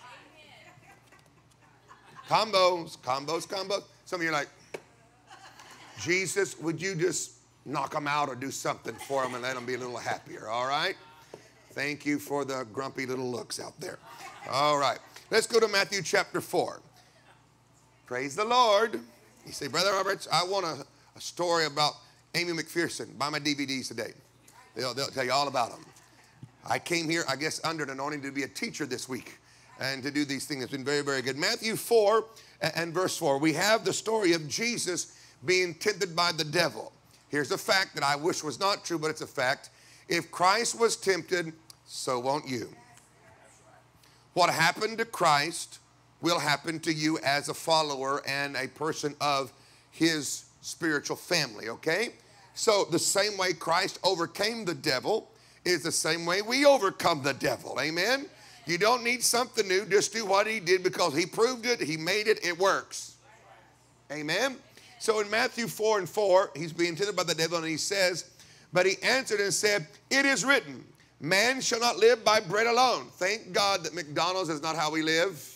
Combos, combos, combos. Some of you are like, Jesus, would you just knock them out or do something for them and let them be a little happier, all right? Thank you for the grumpy little looks out there. All right, let's go to Matthew chapter 4. Praise the Lord. You say, Brother Roberts, I want a story about Amy McPherson. Buy my DVDs today. They'll tell you all about them. I came here, I guess, under an anointing to be a teacher this week and to do these things. It's been very, very good. Matthew 4 and verse 4. We have the story of Jesus being tempted by the devil. Here's a fact that I wish was not true, but it's a fact. If Christ was tempted, so won't you. What happened to Christ will happen to you as a follower and a person of his spiritual family, okay? So the same way Christ overcame the devil is the same way we overcome the devil, amen? You don't need something new, just do what he did because he proved it, he made it, it works. Amen? So in Matthew 4 and 4, he's being tempted by the devil and he says, but he answered and said, it is written, man shall not live by bread alone. Thank God that McDonald's is not how we live.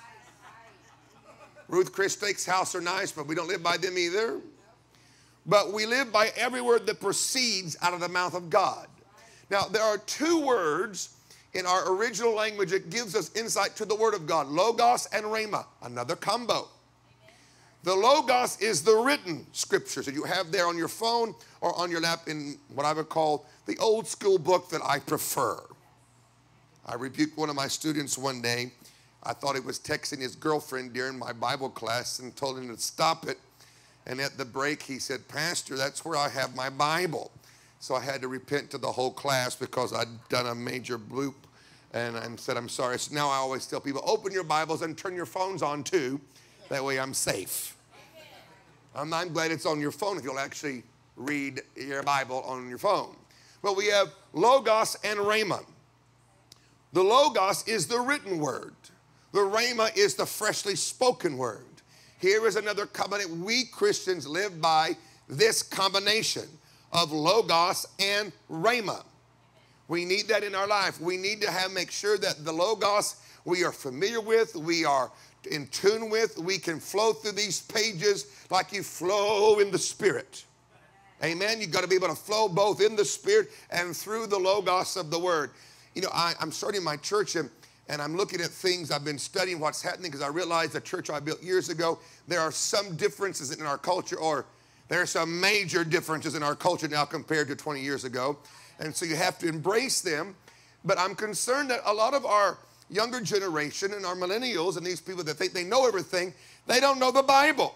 Ruth Chris Steakhouse are nice, but we don't live by them either. But we live by every word that proceeds out of the mouth of God. Now, there are two words in our original language that gives us insight to the word of God, logos and rhema, another combo. The logos is the written scriptures that you have there on your phone or on your lap in what I would call the old school book that I prefer. I rebuked one of my students one day. I thought he was texting his girlfriend during my Bible class and told him to stop it. And at the break, he said, Pastor, that's where I have my Bible. So I had to repent to the whole class because I'd done a major bloop. And I said, I'm sorry. So now I always tell people, open your Bibles and turn your phones on too. That way I'm safe. I'm glad it's on your phone if you'll actually read your Bible on your phone. But we have logos and rhema. The logos is the written word. The rhema is the freshly spoken word. Here is another covenant. We Christians live by this combination of logos and rhema. We need that in our life. We need to make sure that the logos we are familiar with, we are in tune with, we can flow through these pages like you flow in the Spirit. Amen. You've got to be able to flow both in the Spirit and through the logos of the Word. You know, I'm starting my church and I'm looking at things. I've been studying what's happening because I realized the church I built years ago, there are some differences in our culture, or there are some major differences in our culture now compared to 20 years ago. And so you have to embrace them. But I'm concerned that a lot of our younger generation and our millennials and these people that think they know everything, they don't know the Bible.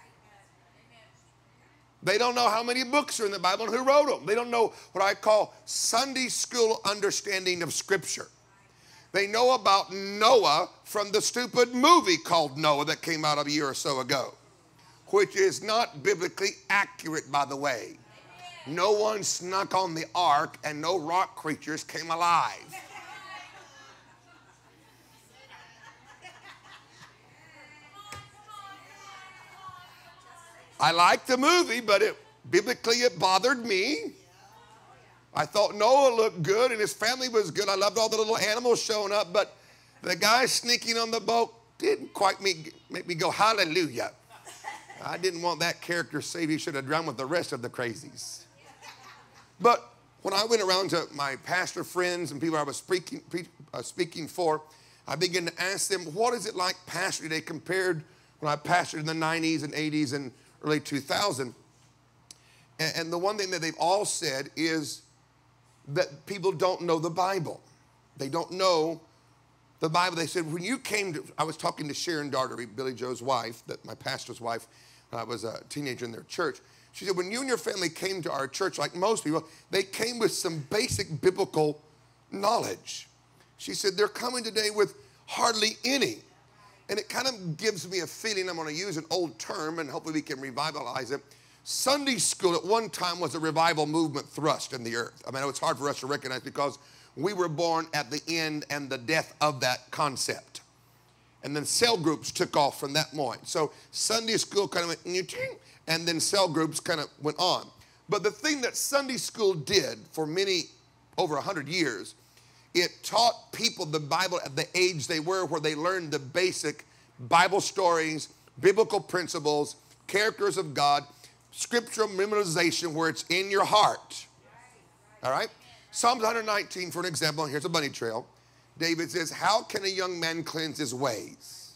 They don't know how many books are in the Bible and who wrote them. They don't know what I call Sunday school understanding of Scripture. They know about Noah from the stupid movie called Noah that came out a year or so ago, which is not biblically accurate, by the way. No one snuck on the ark and no rock creatures came alive. I liked the movie, but biblically it bothered me. I thought Noah looked good and his family was good. I loved all the little animals showing up, but the guy sneaking on the boat didn't quite make me go, hallelujah. I didn't want that character saved. He should have drowned with the rest of the crazies. But when I went around to my pastor friends and people I was speaking for, I began to ask them, what is it like pastoring today compared when I pastored in the 90s and 80s and early 2000? And the one thing that they've all said is that people don't know the Bible. They don't know the Bible. They said, when you came to, I was talking to Sharon Dartery, Billy Joe's wife, my pastor's wife. I was a teenager in their church. She said, when you and your family came to our church, like most people, they came with some basic biblical knowledge. She said, they're coming today with hardly any. And it kind of gives me a feeling, I'm going to use an old term, and hopefully we can revitalize it. Sunday school at one time was a revival movement thrust in the earth. I mean, it's hard for us to recognize because we were born at the end and the death of that concept. And then cell groups took off from that point. So Sunday school kind of went, and then cell groups kind of went on. But the thing that Sunday school did for over 100 years, it taught people the Bible at the age they were, where they learned the basic Bible stories, biblical principles, characters of God, scriptural memorization where it's in your heart. All right? Psalms 119, for an example, and here's a bunny trail. David says, how can a young man cleanse his ways?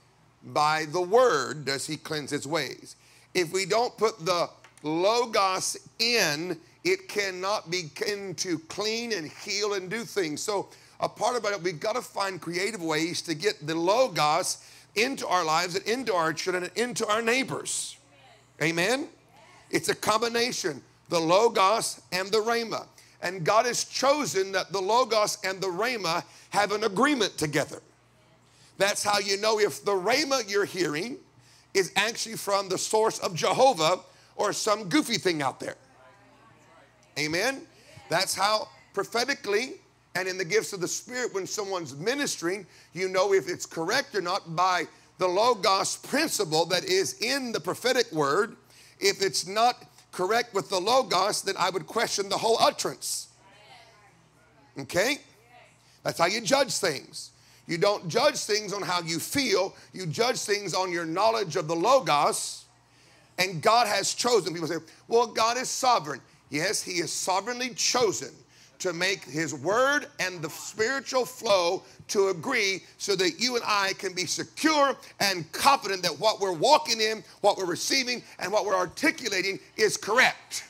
By the word does he cleanse his ways. If we don't put the Logos in, it cannot begin to clean and heal and do things. So a part about it, we've got to find creative ways to get the Logos into our lives and into our children and into our neighbors. Amen? It's a combination, the Logos and the Rhema. And God has chosen that the Logos and the Rhema have an agreement together. That's how you know if the Rhema you're hearing is actually from the source of Jehovah or some goofy thing out there. Amen? That's how prophetically and in the gifts of the Spirit, when someone's ministering, you know if it's correct or not by the Logos principle that is in the prophetic word. If it's not correct with the Logos, then I would question the whole utterance. Okay? That's how you judge things. You don't judge things on how you feel. You judge things on your knowledge of the Logos. And God has chosen. People say, well, God is sovereign. Yes, he is sovereignly chosen to make his word and the spiritual flow to agree so that you and I can be secure and confident that what we're walking in, what we're receiving, and what we're articulating is correct.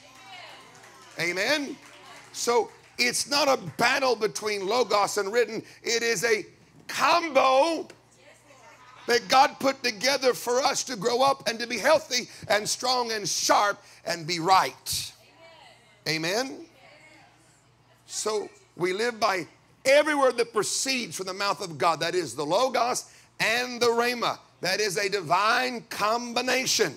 Amen? So it's not a battle between Logos and written. It is a combo that God put together for us to grow up and to be healthy and strong and sharp and be right. Amen? So we live by every word that proceeds from the mouth of God. That is the Logos and the Rhema. That is a divine combination.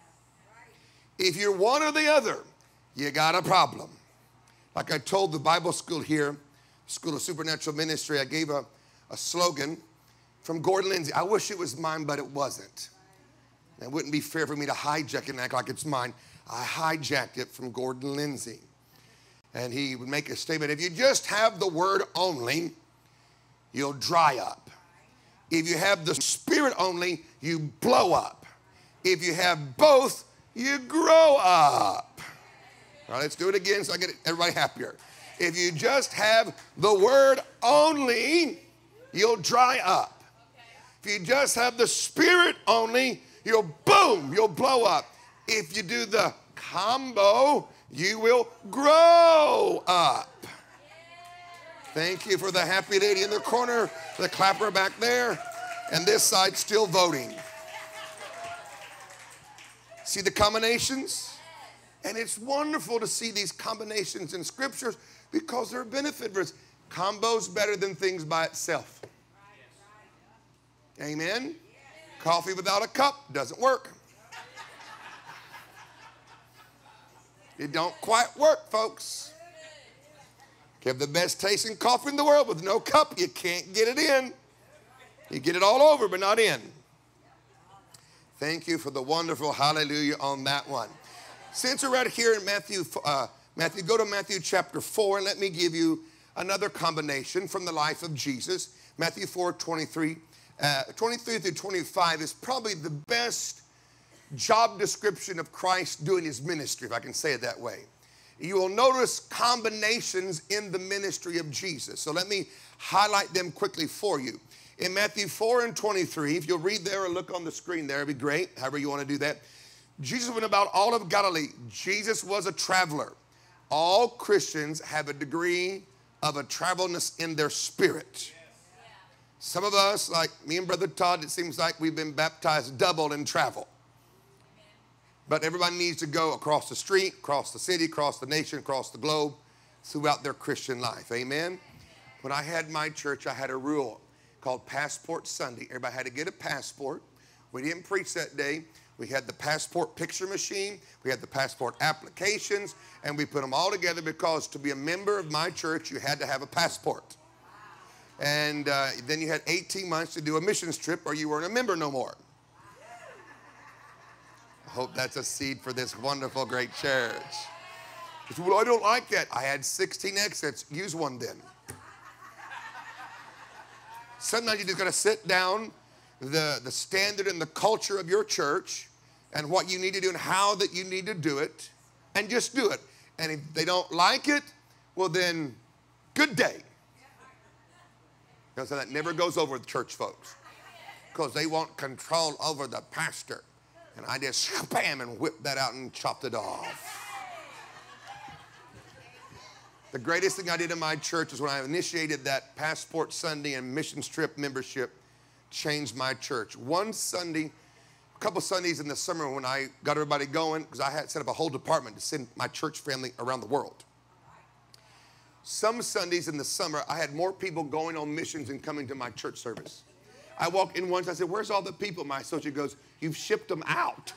If you're one or the other, you got a problem. Like I told the Bible school here, School of Supernatural Ministry, I gave a slogan from Gordon Lindsay. I wish it was mine, but it wasn't. It wouldn't be fair for me to hijack it and act like it's mine. I hijacked it from Gordon Lindsay. And he would make a statement, if you just have the word only, you'll dry up. If you have the Spirit only, you blow up. If you have both, you grow up. All right, let's do it again so I get everybody happier. If you just have the word only, you'll dry up. If you just have the Spirit only, you'll blow up. If you do the combo, you will grow up. Thank you for the happy lady in the corner, the clapper back there, and this side still voting. See the combinations? And it's wonderful to see these combinations in scriptures because they're a benefit for us. Combo's better than things by itself. Amen? Coffee without a cup doesn't work. It don't quite work, folks. You have the best tasting coffee in the world with no cup, you can't get it in. You get it all over, but not in. Thank you for the wonderful hallelujah on that one. Since we're right here in Matthew, go to Matthew chapter 4, and let me give you another combination from the life of Jesus. Matthew 4, 23 through 25 is probably the best job description of Christ doing his ministry, if I can say it that way. You will notice combinations in the ministry of Jesus. So let me highlight them quickly for you. In Matthew 4 and 23, if you'll read there or look on the screen there, it'd be great, however you want to do that. Jesus went about all of Galilee. Jesus was a traveler. All Christians have a degree of a travelness in their spirit. Some of us, like me and Brother Todd, it seems like we've been baptized double in travel. But everybody needs to go across the street, across the city, across the nation, across the globe, throughout their Christian life. Amen? When I had my church, I had a rule called Passport Sunday. Everybody had to get a passport. We didn't preach that day. We had the passport picture machine. We had the passport applications. And we put them all together because to be a member of my church, you had to have a passport. And then you had 18 months to do a missions trip or you weren't a member no more. I hope that's a seed for this wonderful, great church. You say, well, I don't like that. I had 16 exits. Use one then. Sometimes you just got to sit down the standard and the culture of your church and what you need to do and how that you need to do it and just do it. And if they don't like it, well then, good day. You know, so that never goes over with church folks because they want control over the pastor. And I just bam and whipped that out and chopped it off. The greatest thing I did in my church is when I initiated that Passport Sunday and Mission Trip membership, changed my church. One Sunday, a couple Sundays in the summer when I got everybody going, because I had set up a whole department to send my church family around the world. Some Sundays in the summer, I had more people going on missions and coming to my church service. I walked in once, I said, where's all the people? My associate goes, you've shipped them out.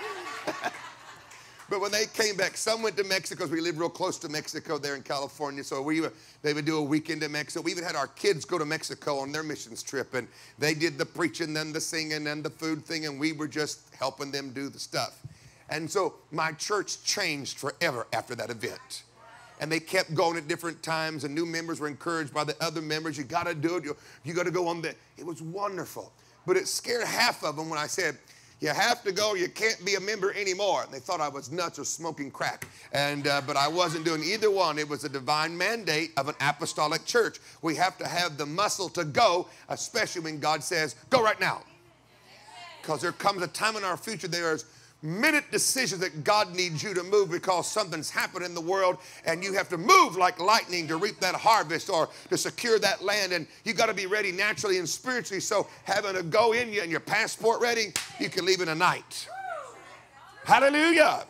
But when they came back, some went to Mexico, because we live real close to Mexico there in California, so they would do a weekend in Mexico. We even had our kids go to Mexico on their missions trip, and they did the preaching, then the singing, and the food thing, and we were just helping them do the stuff. And so my church changed forever after that event. And they kept going at different times, and new members were encouraged by the other members. You got to do it. You got to go on that. It was wonderful. But it scared half of them when I said, you have to go, you can't be a member anymore. And they thought I was nuts or smoking crack. But I wasn't doing either one. It was a divine mandate of an apostolic church. We have to have the muscle to go, especially when God says, go right now. Because there comes a time in our future, there's minute decisions that God needs you to move because something's happened in the world and you have to move like lightning to reap that harvest or to secure that land, and you got to be ready naturally and spiritually. So having a go in you and your passport ready, you can leave in a night. Hallelujah.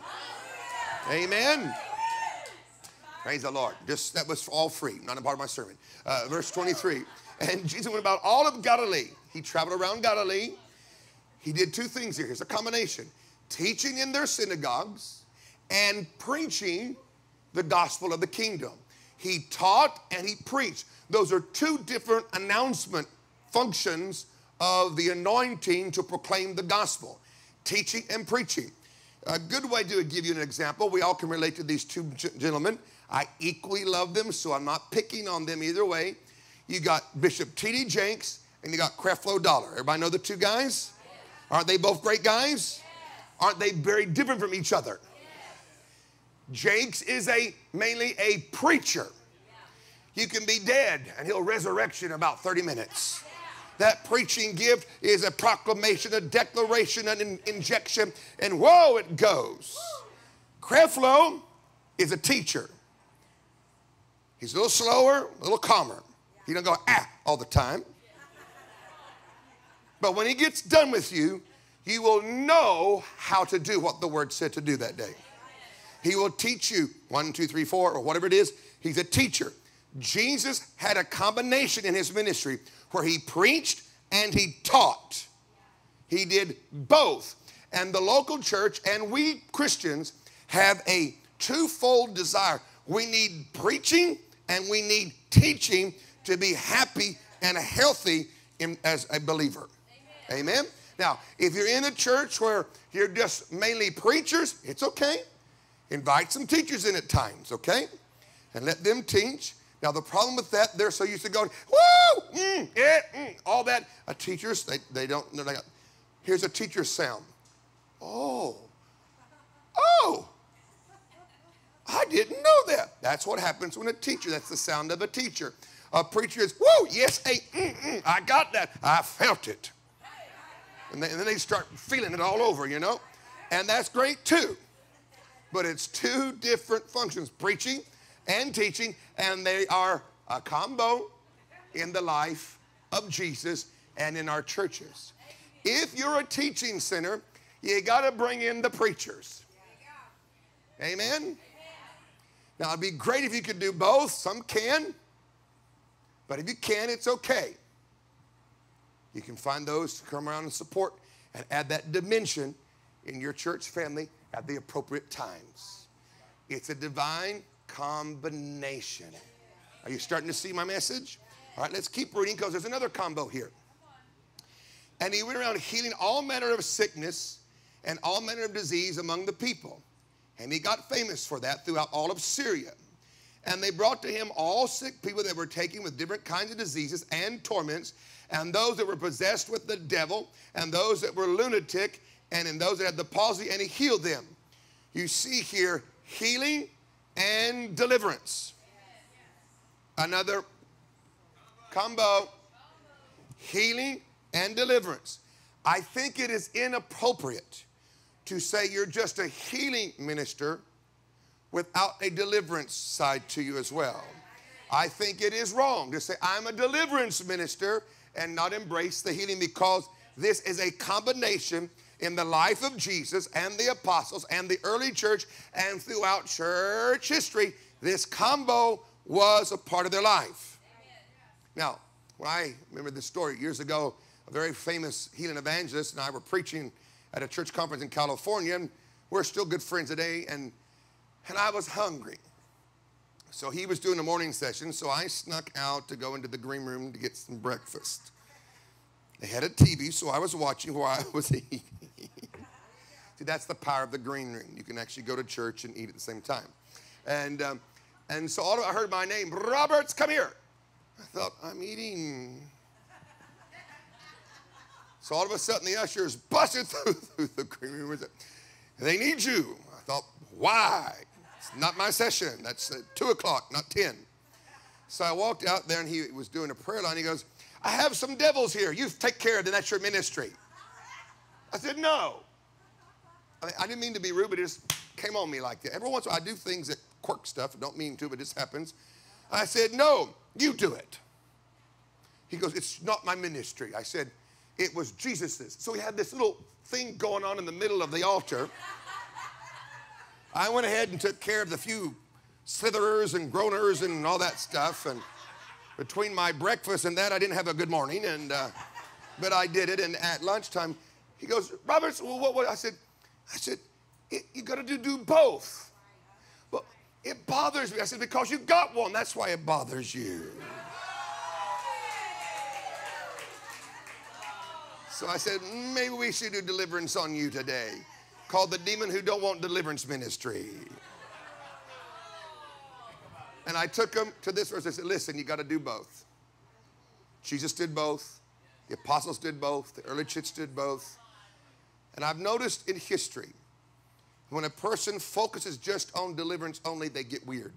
Amen. Praise the Lord. That was all free, not a part of my sermon. Verse 23. And Jesus went about all of Galilee. He traveled around Galilee. He did two things here. Here's a combination. Teaching in their synagogues and preaching the gospel of the kingdom. He taught and he preached. Those are two different announcement functions of the anointing to proclaim the gospel. Teaching and preaching. A good way to give you an example. We all can relate to these two gentlemen. I equally love them, so I'm not picking on them either way. You got Bishop T.D. Jenks and you got Creflo Dollar. Everybody know the two guys? Aren't they both great guys? Aren't they very different from each other? Jenks is mainly a preacher. You can be dead and he'll resurrect in about 30 minutes. That preaching gift is a proclamation, a declaration, an injection, and whoa, it goes. Creflo is a teacher. He's a little slower, a little calmer. He don't go all the time. But when he gets done with you, you will know how to do what the word said to do that day. He will teach you 1, 2, 3, 4, or whatever it is. He's a teacher. Jesus had a combination in his ministry where he preached and he taught. He did both. And the local church and we Christians have a twofold desire. We need preaching and we need teaching to be happy and healthy as a believer. Amen. Now, if you're in a church where you're just mainly preachers, it's okay. Invite some teachers in at times, okay? And let them teach. Now, the problem with that, they're so used to going, woo, all that. Teachers, they don't, they're like, here's a teacher's sound. Oh, I didn't know that. That's what happens when a teacher, that's the sound of a teacher. A preacher is, woo, yes, I got that. I felt it. And then they start feeling it all over, you know. And that's great too. But it's two different functions, preaching and teaching, and they are a combo in the life of Jesus and in our churches. If you're a teaching center, you got to bring in the preachers. Amen? Now, it'd be great if you could do both. Some can. But if you can, it's okay. You can find those to come around and support and add that dimension in your church family at the appropriate times. It's a divine combination. Are you starting to see my message? All right, let's keep reading because there's another combo here. And he went around healing all manner of sickness and all manner of disease among the people. And he got famous for that throughout all of Syria. And they brought to him all sick people that were taken with different kinds of diseases and torments, and those that were possessed with the devil, and those that were lunatic, and in those that had the palsy, and he healed them. You see here healing and deliverance. Another combo. Healing and deliverance. I think it is inappropriate to say you're just a healing minister without a deliverance side to you as well. I think it is wrong to say I'm a deliverance minister and not embrace the healing, because this is a combination in the life of Jesus and the apostles and the early church and throughout church history. This combo was a part of their life. Now, when I remember this story years ago, a very famous healing evangelist and I were preaching at a church conference in California, and we're still good friends today, and I was hungry. So he was doing a morning session, so I snuck out to go into the green room to get some breakfast. They had a TV, so I was watching while I was eating. See, that's the power of the green room. You can actually go to church and eat at the same time. And so I heard my name, Roberts, come here. I thought, I'm eating. So all of a sudden, the ushers busted through the green room. They need you. I thought, why? It's not my session. That's at 2 o'clock, not 10. So I walked out there, and he was doing a prayer line. He goes, I have some devils here. You take care of them. That's your ministry. I said, no. I didn't mean to be rude, but it just came on me like that. Every once in a while, I do things that quirk stuff. I don't mean to, but it just happens. I said, no, you do it. He goes, it's not my ministry. I said, it was Jesus's. So we had this little thing going on in the middle of the altar. I went ahead and took care of the few slitherers and groaners and all that stuff. And between my breakfast and that, I didn't have a good morning. But I did it. And at lunchtime, he goes, Roberts, what? I said, you got to do both. Well, it bothers me. I said, because you got one. That's why it bothers you. So I said, maybe we should do deliverance on you today, called the demon who don't want deliverance ministry. And I took him to this verse. I said, listen, you got to do both. Jesus did both. The apostles did both. The early church did both. And I've noticed in history, when a person focuses just on deliverance only, they get weird.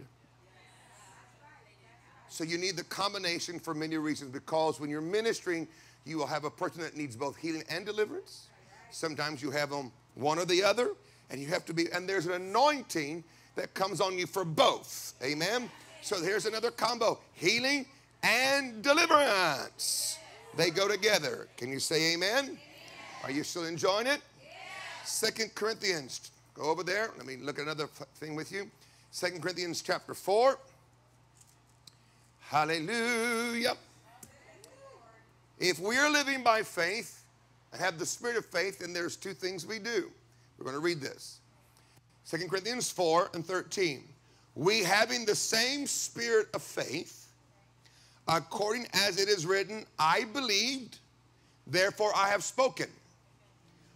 So you need the combination for many reasons, because when you're ministering, you will have a person that needs both healing and deliverance. Sometimes you have them one or the other, and you have to be, and there's an anointing that comes on you for both. Amen? So here's another combo, healing and deliverance. They go together. Can you say amen? Are you still enjoying it? 2 Corinthians, go over there. Let me look at another thing with you. 2 Corinthians chapter 4. Hallelujah. If we're living by faith and have the spirit of faith, then there's two things we do. We're going to read this. 2 Corinthians 4 and 13. We having the same spirit of faith, according as it is written, I believed, therefore I have spoken.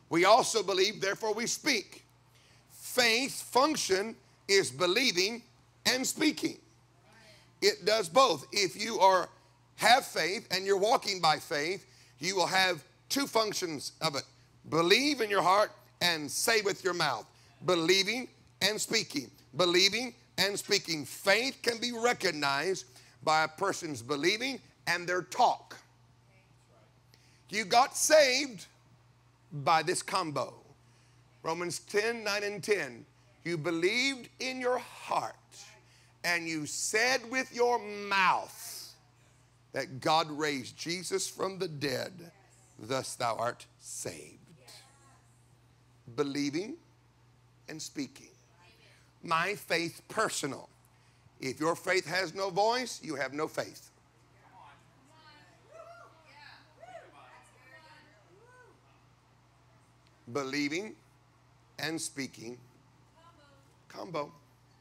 We also believe, therefore we speak. Faith function is believing and speaking. It does both. If you have faith and you're walking by faith, you will have two functions of it. Believe in your heart and say with your mouth. Believing and speaking. Believing and speaking. Faith can be recognized by a person's believing and their talk. You got saved by this combo. Romans 10, 9 and 10. You believed in your heart and you said with your mouth that God raised Jesus from the dead. Thus thou art saved. Believing and speaking. My faith personal. If your faith has no voice, you have no faith. Believing and speaking. Combo.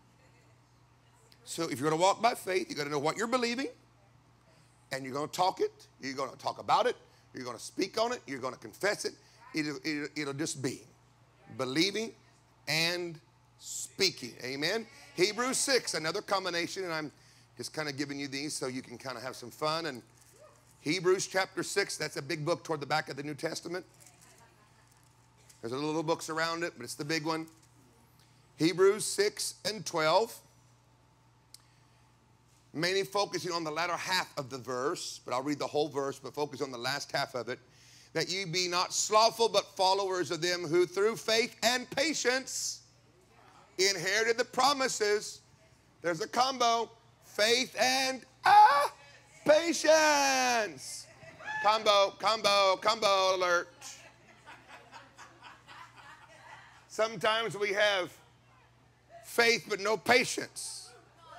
So if you're going to walk by faith, you got to know what you're believing, and you're going to talk it. You're going to talk about it. You're going to speak on it. You're going to confess it. It'll just be believing and speaking. Amen. Hebrews 6, another combination, and I'm just kind of giving you these so you can kind of have some fun. And Hebrews chapter 6, that's a big book toward the back of the New Testament. There's a little books around it, but it's the big one. Hebrews 6 and 12. Mainly focusing on the latter half of the verse, but I'll read the whole verse, but focus on the last half of it. That ye be not slothful, but followers of them who through faith and patience inherited the promises. There's a combo. Faith and patience. Combo alert. Sometimes we have faith but no patience.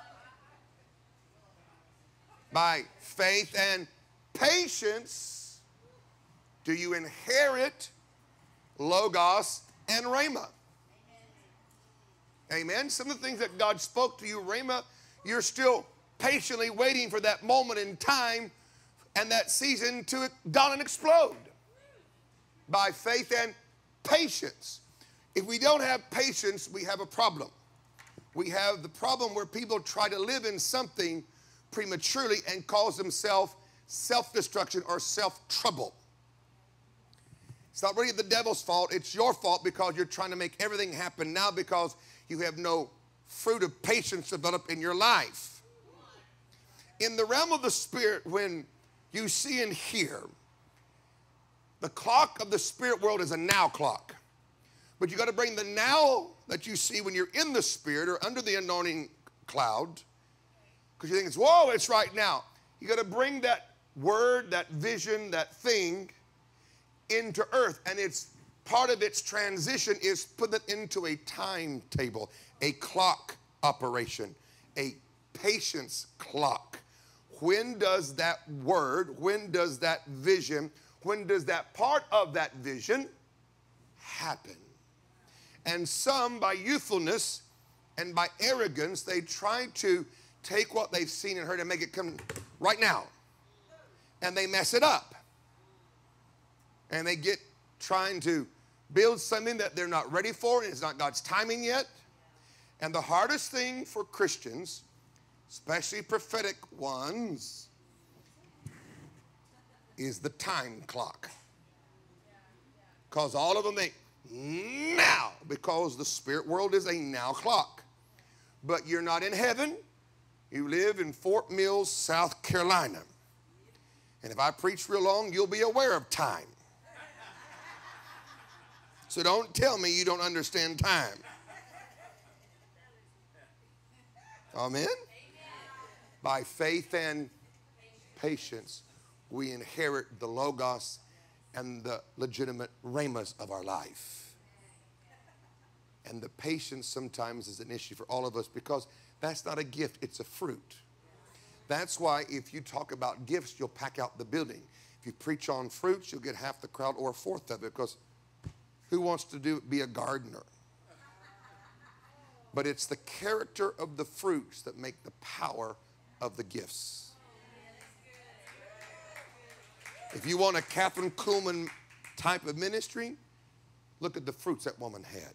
By faith and patience do you inherit Logos and Rhema. Amen. Some of the things that God spoke to you, Rhema, you're still patiently waiting for that moment in time and that season to dawn and explode. By faith and patience. If we don't have patience, we have a problem. We have the problem where people try to live in something prematurely and cause themselves self-destruction or self-trouble. It's not really the devil's fault. It's your fault because you're trying to make everything happen now because you have no fruit of patience developed in your life. In the realm of the spirit, when you see and hear, the clock of the spirit world is a now clock. But you got to bring the now that you see when you're in the spirit or under the anointing cloud, because you think it's, whoa, it's right now. You got to bring that word, that vision, that thing into earth. And it's part of its transition is put it into a timetable, a clock operation, a patience clock. When does that word, when does that vision, when does that part of that vision happen? And some, by youthfulness and by arrogance, they try to take what they've seen and heard and make it come right now. And they mess it up. And they get trying to build something that they're not ready for, and it's not God's timing yet. And the hardest thing for Christians, especially prophetic ones, is the time clock. Because all of them think, now, because the spirit world is a now clock. But you're not in heaven. You live in Fort Mills, South Carolina. And if I preach real long, you'll be aware of time. So don't tell me you don't understand time. Amen? By faith and patience, we inherit the Logos and the legitimate rhemas of our life. And the patience sometimes is an issue for all of us because that's not a gift, it's a fruit. That's why if you talk about gifts, you'll pack out the building. If you preach on fruits, you'll get half the crowd or a fourth of it because who wants to be a gardener? But it's the character of the fruits that make the power of the gifts. If you want a Catherine Kuhlman type of ministry, Look at the fruits that woman had.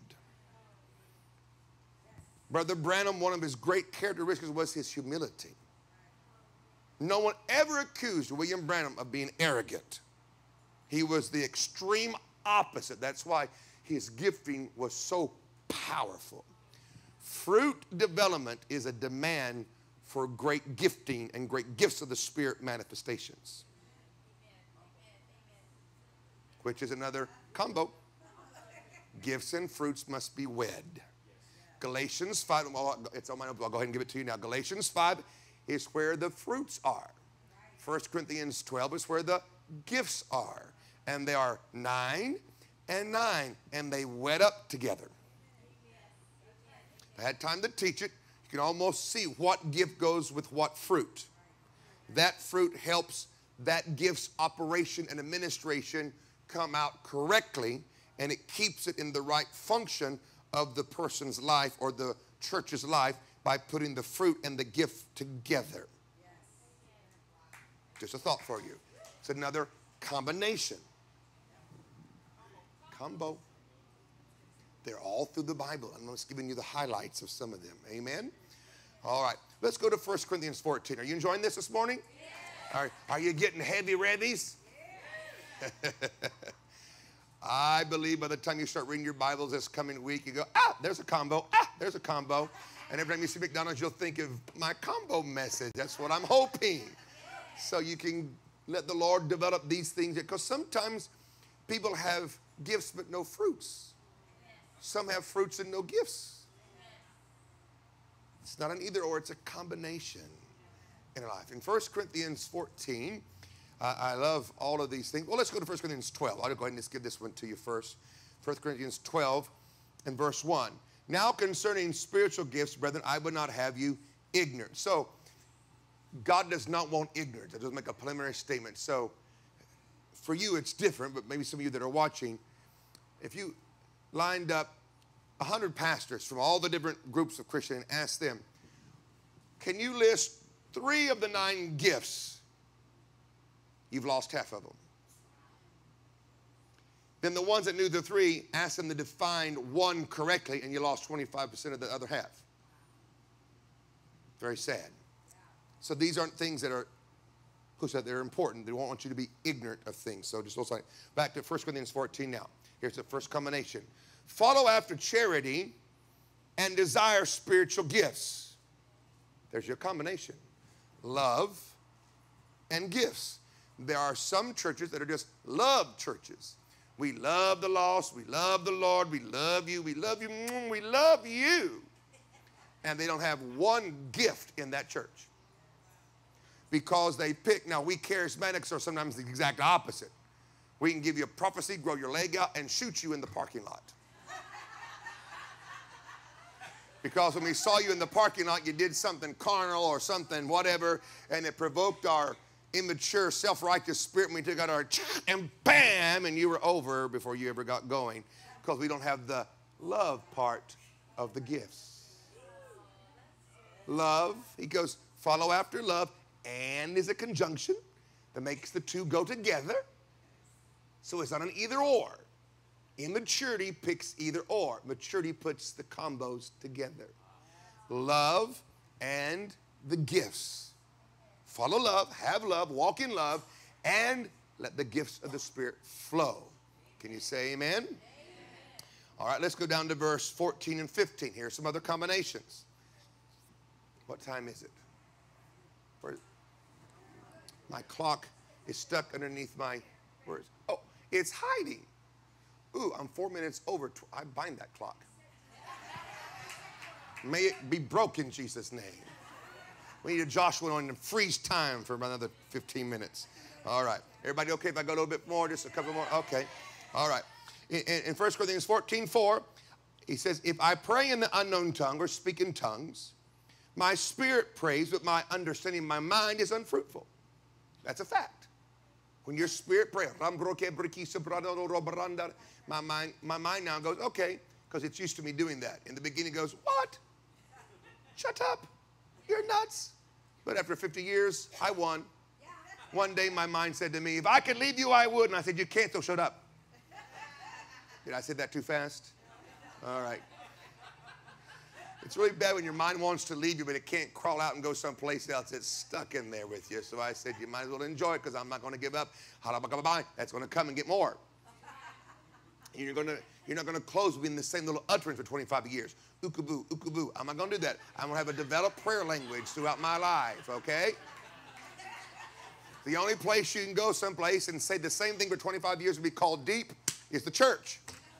Brother Branham, one of his great characteristics was his humility. No one ever accused William Branham of being arrogant. He was the extreme opposite. That's why his gifting was so powerful. Fruit development is a demand for great gifting and great gifts of the Spirit manifestations, which is another combo. Gifts and fruits must be wed. Galatians 5, well, it's on my notes, I'll go ahead and give it to you now. Galatians 5 is where the fruits are. 1 Corinthians 12 is where the gifts are. And they are 9 and 9, and they wed up together. If I had time to teach it, you can almost see what gift goes with what fruit. That fruit helps that gift's operation and administration come out correctly, and it keeps it in the right function of the person's life or the church's life by putting the fruit and the gift together. Just a thought for you. It's another combination. Combo. They're all through the Bible. I'm just giving you the highlights of some of them. Amen? All right. Let's go to 1 Corinthians 14. Are you enjoying this morning? Yeah. Are you getting heavy readies? Yeah. I believe by the time you start reading your Bibles this coming week, you go, there's a combo. There's a combo. And every time you see McDonald's, you'll think of my combo message. That's what I'm hoping. So you can let the Lord develop these things. Because sometimes people have gifts but no fruits. Some have fruits and no gifts. It's not an either or, it's a combination in life. In 1 Corinthians 14, I love all of these things. Well, let's go to 1 Corinthians 12. I'll go ahead and just give this one to you first. 1 Corinthians 12 and verse 1. Now concerning spiritual gifts, brethren, I would not have you ignorant. So, God does not want ignorance. I just make a preliminary statement. So, for you, it's different, but maybe some of you that are watching, if you lined up 100 pastors from all the different groups of Christians and asked them, can you list 3 of the 9 gifts? You've lost half of them. Then the ones that knew the 3, asked them to define one correctly, and you lost 25% of the other half. Very sad. So these aren't things that are, who said they're important. They won't want you to be ignorant of things. So just also back to 1 Corinthians 14 now. Here's the first combination. Follow after charity and desire spiritual gifts. There's your combination. Love and gifts. There are some churches that are just love churches. We love the lost. We love the Lord. We love you. We love you. We love you. And they don't have one gift in that church. Because they pick, now we charismatics are sometimes the exact opposite. We can give you a prophecy, grow your leg out, and shoot you in the parking lot. Because when we saw you in the parking lot, you did something carnal or something, whatever, and it provoked our immature, self-righteous spirit. And we took out our and bam, and you were over before you ever got going. Because we don't have the love part of the gifts. Love, he goes, follow after love, and is a conjunction that makes the two go together. So it's not an either or. Immaturity picks either or. Maturity puts the combos together. Love and the gifts. Follow love, have love, walk in love, and let the gifts of the Spirit flow. Can you say amen? Amen. All right, let's go down to verse 14 and 15. Here are some other combinations. What time is it? My clock is stuck underneath my, where is it? Oh, it's hiding. Ooh, I'm 4 minutes over. I bind that clock. May it be broken in Jesus' name. We need a Joshua on and freeze time for another 15 minutes. All right. Everybody okay if I go a little bit more, just a couple more? Okay. All right. In 1 Corinthians 14:4, he says, if I pray in the unknown tongue or speak in tongues, my spirit prays, but my understanding, my mind is unfruitful. That's a fact. When your spirit prays, my mind now goes, okay, because it's used to me doing that. In the beginning it goes, what? Shut up. You're nuts. But after 50 years, I won. One day my mind said to me, if I could leave you, I would. And I said, you can't, so shut up. Did I say that too fast? All right. It's really bad when your mind wants to leave you, but it can't crawl out and go someplace else. It's stuck in there with you. So I said, you might as well enjoy it because I'm not going to give up. That's going to come and get more. And you're not going to close with the same little utterance for 25 years. Ukaboo, ukaboo. I'm not going to do that. I'm going to have a developed prayer language throughout my life, okay? The only place you can go someplace and say the same thing for 25 years and be called deep is the church.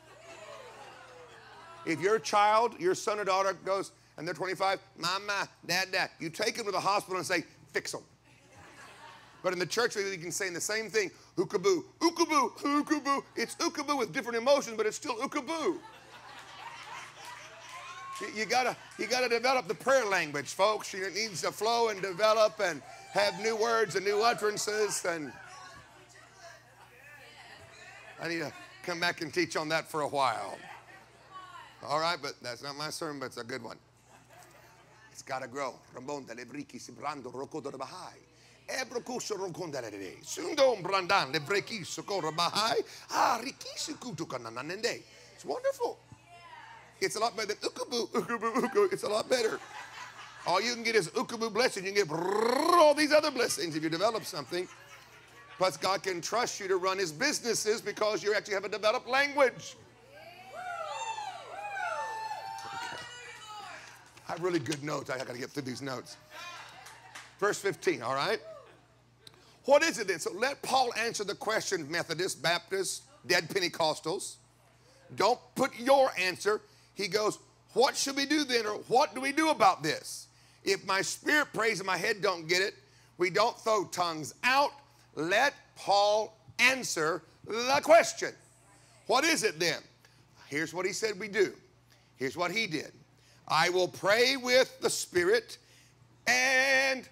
If your child, your son or daughter goes and they're 25, mama, dad, you take them to the hospital and say, fix them. But in the church, you can say the same thing, ukaboo, ukaboo, ukaboo. It's ukaboo with different emotions, but it's still ukaboo. You gotta develop the prayer language, folks. It needs to flow and develop and have new words and new utterances. And I need to come back and teach on that for a while. All right, but that's not my sermon, but it's a good one. It's got to grow. It's wonderful. It's a lot better than ukaboo, ukaboo, ukaboo. It's a lot better. All you can get is ukaboo blessing. You can get all these other blessings if you develop something. Plus, God can trust you to run his businesses because you actually have a developed language. I have really good notes. I got to get through these notes. Verse 15, all right? What is it then? So let Paul answer the question, Methodists, Baptists, dead Pentecostals. Don't put your answer. He goes, what should we do then, or what do we do about this? If my spirit prays and my head don't get it, we don't throw tongues out. Let Paul answer the question. What is it then? Here's what he said we do. Here's what he did. I will pray with the Spirit and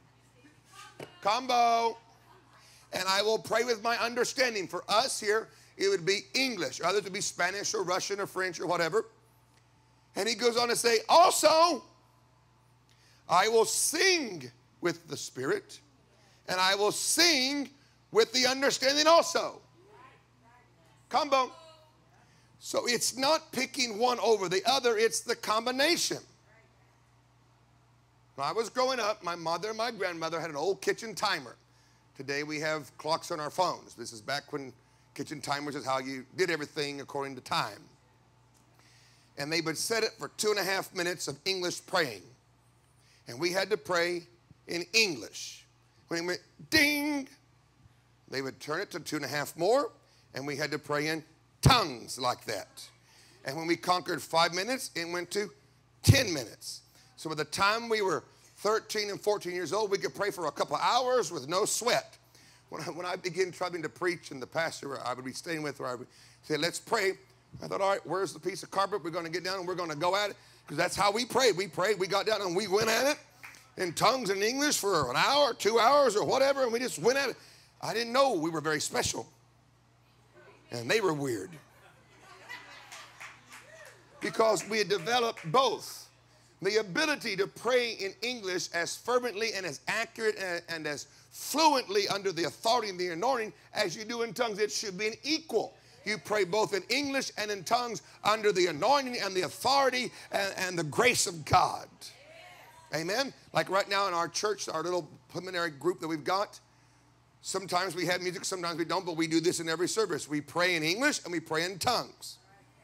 combo. And I will pray with my understanding. For us here, it would be English. Others would be Spanish or Russian or French or whatever. And he goes on to say, also, I will sing with the Spirit. And I will sing with the understanding also. Combo. So it's not picking one over the other, it's the combination. When I was growing up, my mother and my grandmother had an old kitchen timer. Today we have clocks on our phones. This is back when kitchen timers is how you did everything according to time. And they would set it for 2.5 minutes of English praying. And we had to pray in English. When it went ding, they would turn it to 2.5 more, and we had to pray in tongues like that. And when we conquered 5 minutes, it went to 10 minutes. So by the time we were 13 and 14 years old, we could pray for a couple of hours with no sweat. When I began trying to preach, and the pastor I would be staying with, where I would say, let's pray. I thought, all right, where's the piece of carpet? We're going to get down and we're going to go at it. Because that's how we prayed. We prayed, we got down and we went at it in tongues and English for an hour, 2 hours or whatever. And we just went at it. I didn't know we were very special. And they were weird. Because we had developed both the ability to pray in English as fervently and as accurate and as fluently under the authority and the anointing as you do in tongues. It should be an equal. You pray both in English and in tongues under the anointing and the authority and the grace of God. Amen? Like right now in our church, our little preliminary group that we've got, sometimes we have music, sometimes we don't, but we do this in every service. We pray in English and we pray in tongues.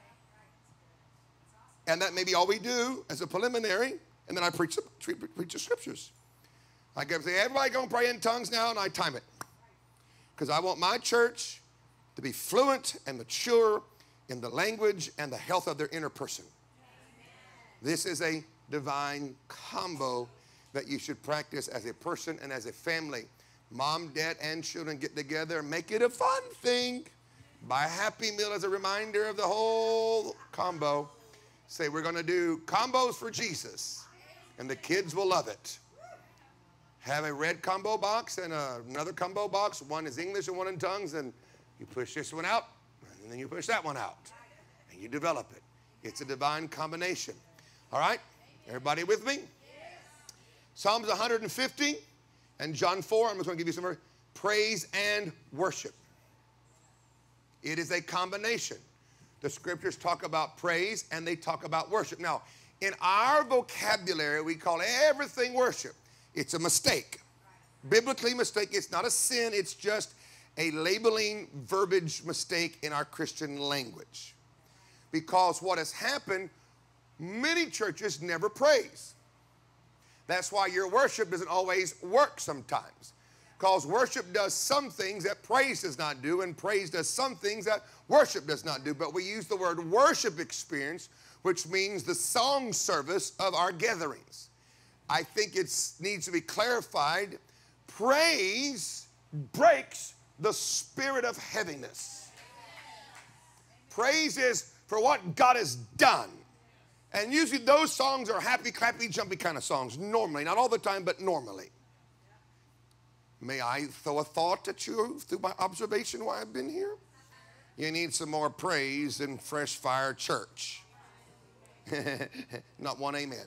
And that may be all we do as a preliminary, and then I preach the scriptures. I go say, everybody going to pray in tongues now, and I time it. Because I want my church to be fluent and mature in the language and the health of their inner person. This is a divine combo that you should practice as a person and as a family. Mom, dad, and children get together and make it a fun thing. Buy a Happy Meal as a reminder of the whole combo. Say, we're going to do combos for Jesus, and the kids will love it. Have a red combo box and another combo box. One is English and one in tongues, and you push this one out, and then you push that one out, and you develop it. It's a divine combination. All right? Everybody with me? Psalms 150 and John 4. I'm just going to give you some more. Praise and worship. It is a combination. The scriptures talk about praise and they talk about worship. Now, in our vocabulary, we call everything worship. It's a mistake. Biblically mistake. It's not a sin. It's just a labeling verbiage mistake in our Christian language. Because what has happened, many churches never praise. That's why your worship doesn't always work sometimes. Because worship does some things that praise does not do, and praise does some things that worship does not do. But we use the word worship experience, which means the song service of our gatherings. I think it needs to be clarified. Praise breaks the spirit of heaviness. Praise is for what God has done. And usually those songs are happy, clappy, jumpy kind of songs. Normally, not all the time, but normally. May I throw a thought at you through my observation while I've been here? You need some more praise in Fresh Fire Church. Not one amen.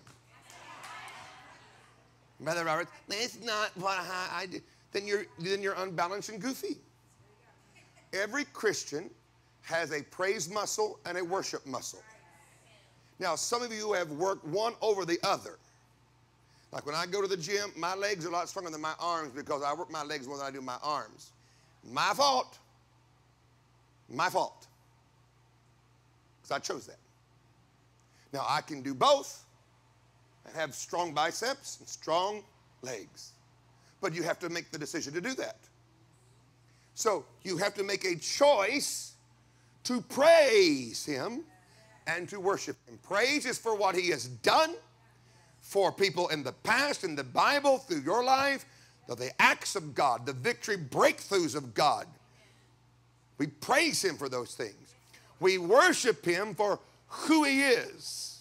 Brother Robert, that's not what I do. Then you're unbalanced and goofy. Every Christian has a praise muscle and a worship muscle. Now, some of you have worked one over the other. Like when I go to the gym, my legs are a lot stronger than my arms because I work my legs more than I do my arms. My fault. My fault. Because I chose that. Now, I can do both and have strong biceps and strong legs. But you have to make the decision to do that. So you have to make a choice to praise Him and to worship Him. Praise is for what He has done for people in the past, in the Bible, through your life, the acts of God, the victory breakthroughs of God. We praise Him for those things. We worship Him for who He is,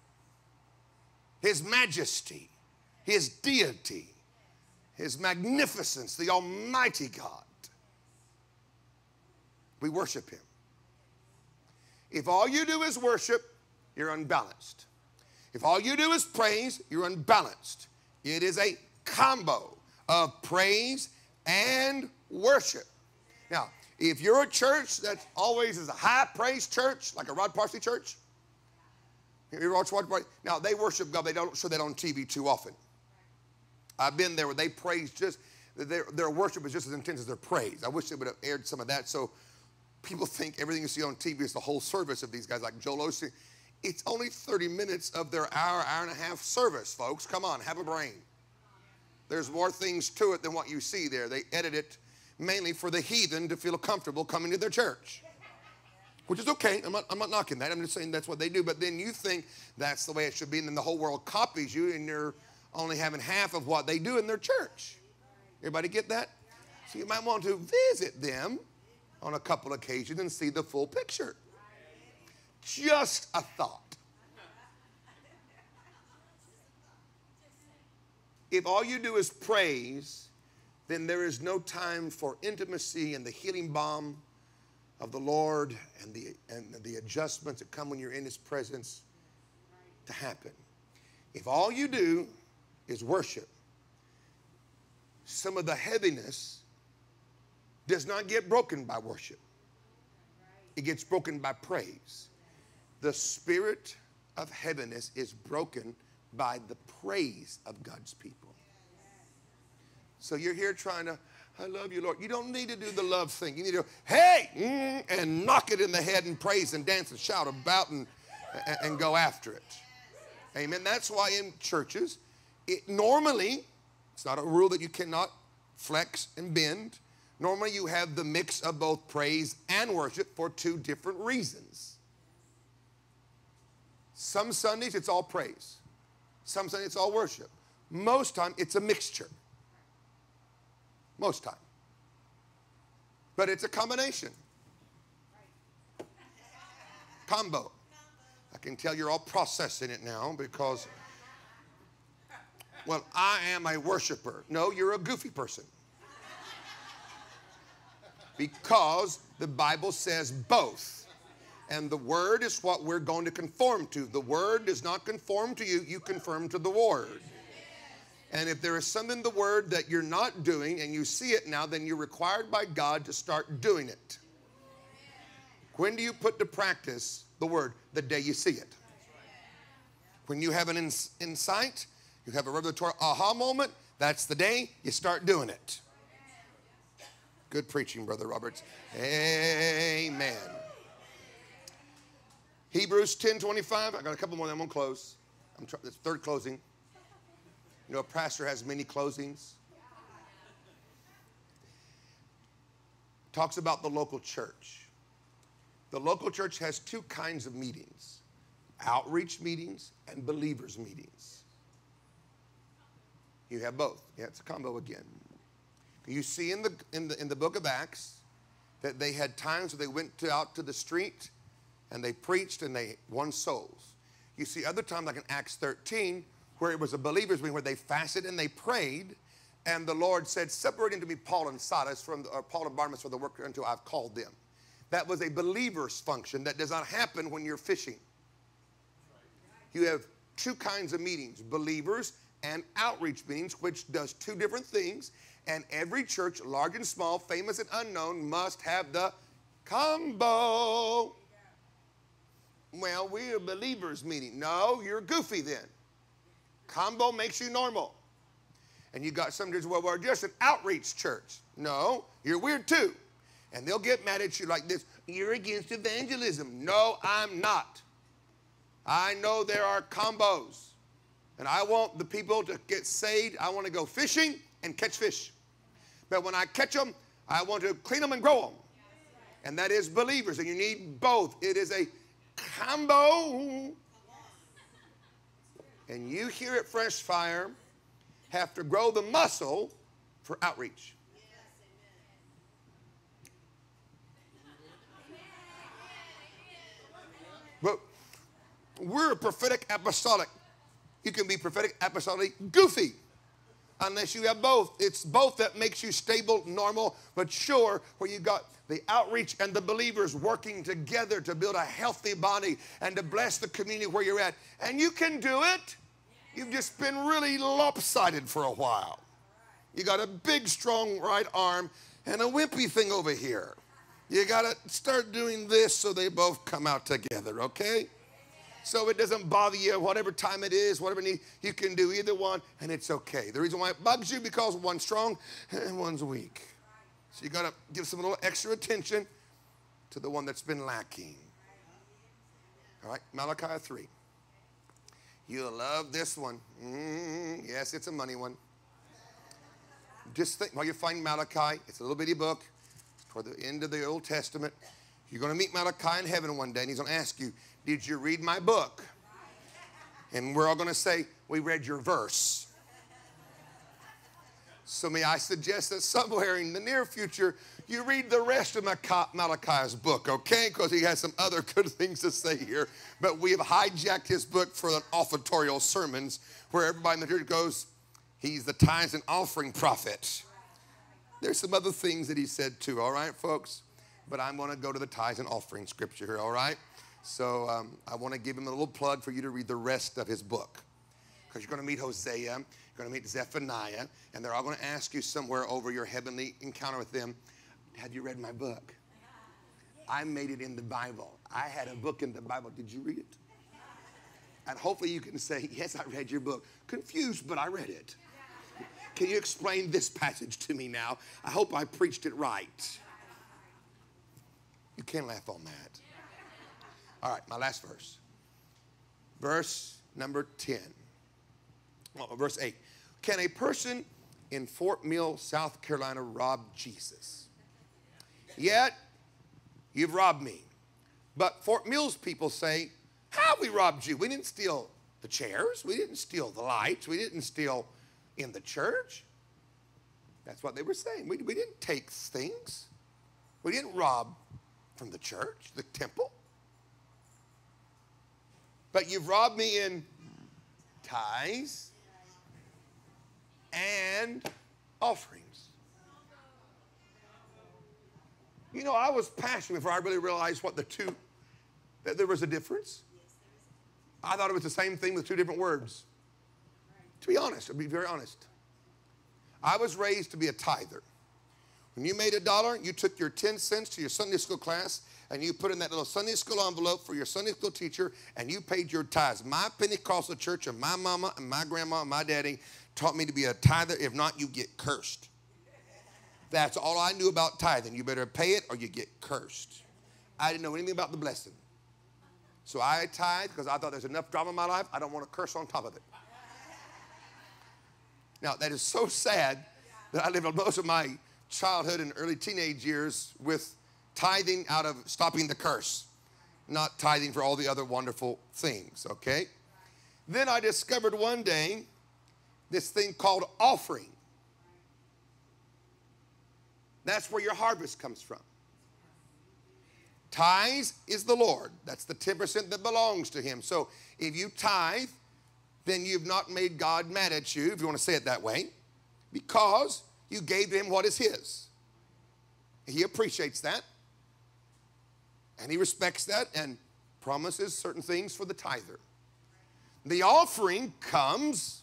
His majesty, His deity, His magnificence, the Almighty God. We worship Him. If all you do is worship, you're unbalanced. If all you do is praise, you're unbalanced. It is a combo of praise and worship. Now, if you're a church that always is a high praise church, like a Rod Parsley church, now they worship God. They don't show that on TV too often. I've been there where they praise just, their worship is just as intense as their praise. I wish they would have aired some of that so people think everything you see on TV is the whole service of these guys like Joel Osteen. It's only 30 minutes of their hour and a half service, folks. Come on, have a brain. There's more things to it than what you see there. They edit it mainly for the heathen to feel comfortable coming to their church, which is okay. I'm not knocking that. I'm just saying that's what they do. But then you think that's the way it should be, and then the whole world copies you, and you're only having half of what they do in their church. Everybody get that? So you might want to visit them on a couple occasions and see the full picture. Just a thought. If all you do is praise, then there is no time for intimacy and the healing balm of the Lord and the adjustments that come when you're in His presence to happen. If all you do is worship, some of the heaviness does not get broken by worship. It gets broken by praise. The spirit of heaviness is broken by the praise of God's people. So you're here trying to, I love you, Lord. You don't need to do the love thing. You need to, hey, and knock it in the head and praise and dance and shout about and go after it. Amen. That's why in churches, normally, it's not a rule that you cannot flex and bend. Normally you have the mix of both praise and worship for two different reasons. Some Sundays, it's all praise. Some Sundays, it's all worship. Most time, it's a mixture. Most time. But it's a combination. Combo. I can tell you're all processing it now because, well, I am a worshiper. No, you're a goofy person. Because the Bible says both. And the Word is what we're going to conform to. The Word does not conform to you. You conform to the Word. And if there is something in the Word that you're not doing and you see it now, then you're required by God to start doing it. When do you put to practice the word? The day you see it. When you have an insight, you have a revelatory aha moment, that's the day you start doing it. Good preaching, Brother Roberts. Amen. Hebrews 10:25. I got a couple more, then I'm going to close. It's third closing. You know, a pastor has many closings. Talks about the local church. The local church has two kinds of meetings: outreach meetings and believers meetings. You have both. Yeah, it's a combo again. You see in the book of Acts that they had times where they went out to the street and they preached and they won souls. You see other times, like in Acts 13, where it was a believers meeting where they fasted and they prayed, and the Lord said, "Separate unto me Paul and Silas Paul and Barnabas for the work until I've called them." That was a believer's function. That does not happen when you're fishing. You have two kinds of meetings: believers and outreach meetings, which does two different things. And every church, large and small, famous and unknown, must have the combo. Well, we're a believers meeting. No, you're goofy then. Combo makes you normal. And you got some churches, well, we're just an outreach church. No, you're weird too. And they'll get mad at you like this: "You're against evangelism." No, I'm not. I know there are combos. And I want the people to get saved. I want to go fishing and catch fish. But when I catch them, I want to clean them and grow them. And that is believers. And you need both. It is a combo. And you here at Fresh Fire have to grow the muscle for outreach. But we're a prophetic apostolic. You can be prophetic apostolic goofy unless you have both. It's both that makes you stable, normal, but sure, where you got the outreach and the believers working together to build a healthy body and to bless the community where you're at. And you can do it. You've just been really lopsided for a while. You got a big, strong right arm and a wimpy thing over here. You got to start doing this so they both come out together, okay? So it doesn't bother you, whatever time it is, whatever need, you can do either one, and it's okay. The reason why it bugs you, because one's strong and one's weak. So you got to give some little extra attention to the one that's been lacking. All right, Malachi 3. You'll love this one. Yes, it's a money one. Just think, while you find Malachi, it's a little bitty book toward the end of the Old Testament. You're going to meet Malachi in heaven one day, and he's going to ask you, "Did you read my book?" And we're all going to say, "We read your verse." So may I suggest that somewhere in the near future, you read the rest of Malachi's book, okay? Because he has some other good things to say here. But we have hijacked his book for an offertorial sermons where everybody in the church goes, "He's the tithes and offering prophet." There's some other things that he said too, all right, folks? But I'm going to go to the tithes and offering scripture here, all right? So I want to give him a little plug for you to read the rest of his book. Because you're going to meet Hosea, you're going to meet Zephaniah, and they're all going to ask you somewhere over your heavenly encounter with them, "Have you read my book?" I made it in the Bible. I had a book in the Bible. Did you read it? And hopefully you can say, "Yes, I read your book. Confused, but I read it. Can you explain this passage to me now? I hope I preached it right." You can't laugh on that. All right, my last verse. Verse number 10. Well, verse 8. Can a person in Fort Mill, South Carolina, rob Jesus? Yet, you've robbed me. But Fort Mill's people say, "How we robbed you? We didn't steal the chairs. We didn't steal the lights. We didn't steal in the church." That's what they were saying. We didn't take things. We didn't rob from the church, the temple. But you've robbed me in tithes and offerings. You know, I was pastoring before I really realized what that there was a difference. I thought it was the same thing with two different words. To be honest, I'll be very honest. I was raised to be a tither. When you made $1, you took your 10 cents to your Sunday school class and you put in that little Sunday school envelope for your Sunday school teacher and you paid your tithes. My Pentecostal church and my mama and my grandma and my daddy taught me to be a tither. If not, you get cursed. That's all I knew about tithing. You better pay it or you get cursed. I didn't know anything about the blessing. So I tithe because I thought there's enough drama in my life. I don't want to curse on top of it. Now, that is so sad that I lived most of my childhood and early teenage years with tithing out of stopping the curse, not tithing for all the other wonderful things, okay? Then I discovered one day this thing called offering. That's where your harvest comes from. Tithes is the Lord. That's the 10% that belongs to him. So if you tithe, then you've not made God mad at you, if you want to say it that way, because you gave him what is his. He appreciates that, and he respects that, and promises certain things for the tither. The offering comes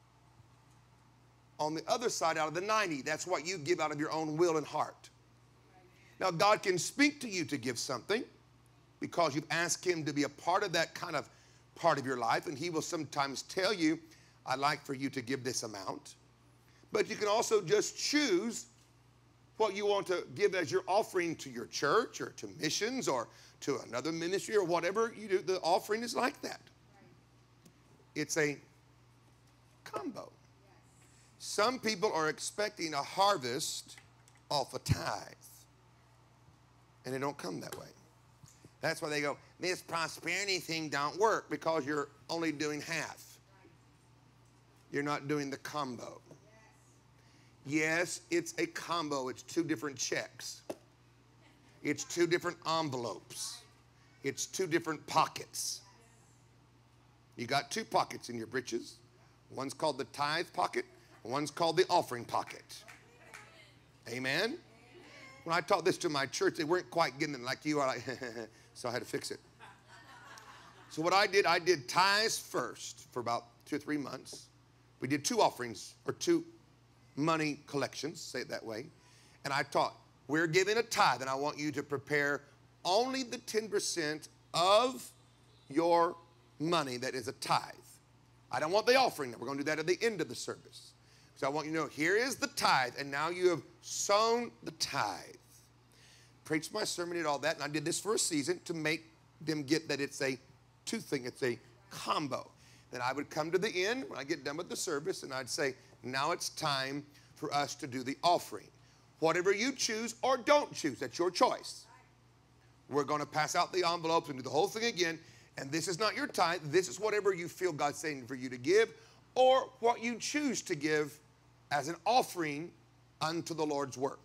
on the other side out of the 90. That's what you give out of your own will and heart. Now, God can speak to you to give something because you've asked him to be a part of that kind of part of your life, and he will sometimes tell you, I'd like for you to give this amount. But you can also just choose what you want to give as your offering to your church or to missions or to another ministry or whatever you do. The offering is like that. It's a combo. Some people are expecting a harvest off a tithe, and it don't come that way. That's why they go, this prosperity thing don't work, because you're only doing half. You're not doing the combo. Yes, it's a combo. It's 2 different checks. It's 2 different envelopes. It's 2 different pockets. You got 2 pockets in your breeches. One's called the tithe pocket. One's called the offering pocket. Amen? When I taught this to my church, they weren't quite getting it like you are. Like, so I had to fix it. So what I did tithes first for about 2 or 3 months. We did 2 offerings, or 2 money collections, say it that way. And I taught, we're giving a tithe, and I want you to prepare only the 10% of your money that is a tithe. I don't want the offering. We're going to do that at the end of the service. So I want you to know, here is the tithe, and now you have sown the tithe. Preached my sermon and all that, and I did this for a season to make them get that it's a 2 thing, it's a combo. Then I would come to the end when I get done with the service, and I'd say, now it's time for us to do the offering. Whatever you choose or don't choose, that's your choice. We're going to pass out the envelopes and do the whole thing again, and this is not your tithe. This is whatever you feel God's saying for you to give, or what you choose to give as an offering unto the Lord's work.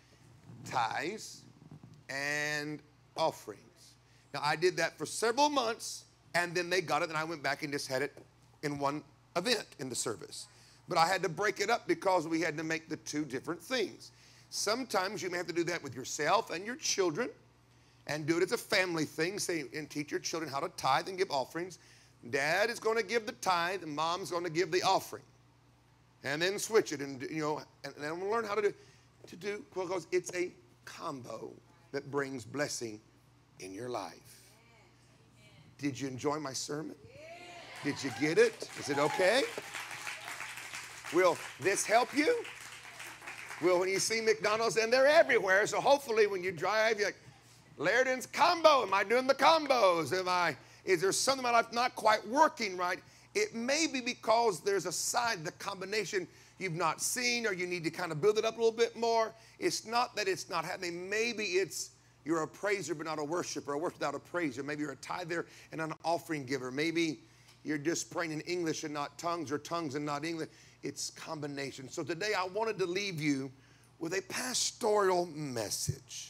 Tithes and offerings. Now, I did that for several months, and then they got it, and I went back and just had it in one event in the service. But I had to break it up because we had to make the 2 different things. Sometimes you may have to do that with yourself and your children, and do it as a family thing. Say, and teach your children how to tithe and give offerings. Dad is going to give the tithe, and mom's going to give the offering. And then switch it, and and then we'll learn how to do, because it's a combo that brings blessing in your life. Did you enjoy my sermon? Did you get it? Is it okay? Will this help you? Well, when you see McDonald's, and they're everywhere, so hopefully when you drive, you're like, Liardon's combo. Am I doing the combos? Is there something in my life not quite working right? It may be because there's a side, the combination you've not seen, or you need to kind of build it up a little bit more. It's not that it's not happening. Maybe it's you're a praiser but not a worshiper, a worshiper without a praiser. Maybe you're a tither and an offering giver. Maybe you're just praying in English and not tongues, or tongues and not English. It's combination. So today I wanted to leave you with a pastoral message.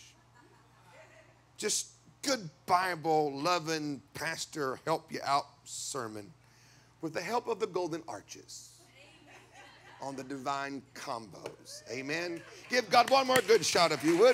Just good Bible, loving pastor, help you out sermon with the help of the golden arches on the divine combos. Amen. Give God one more good shot if you would.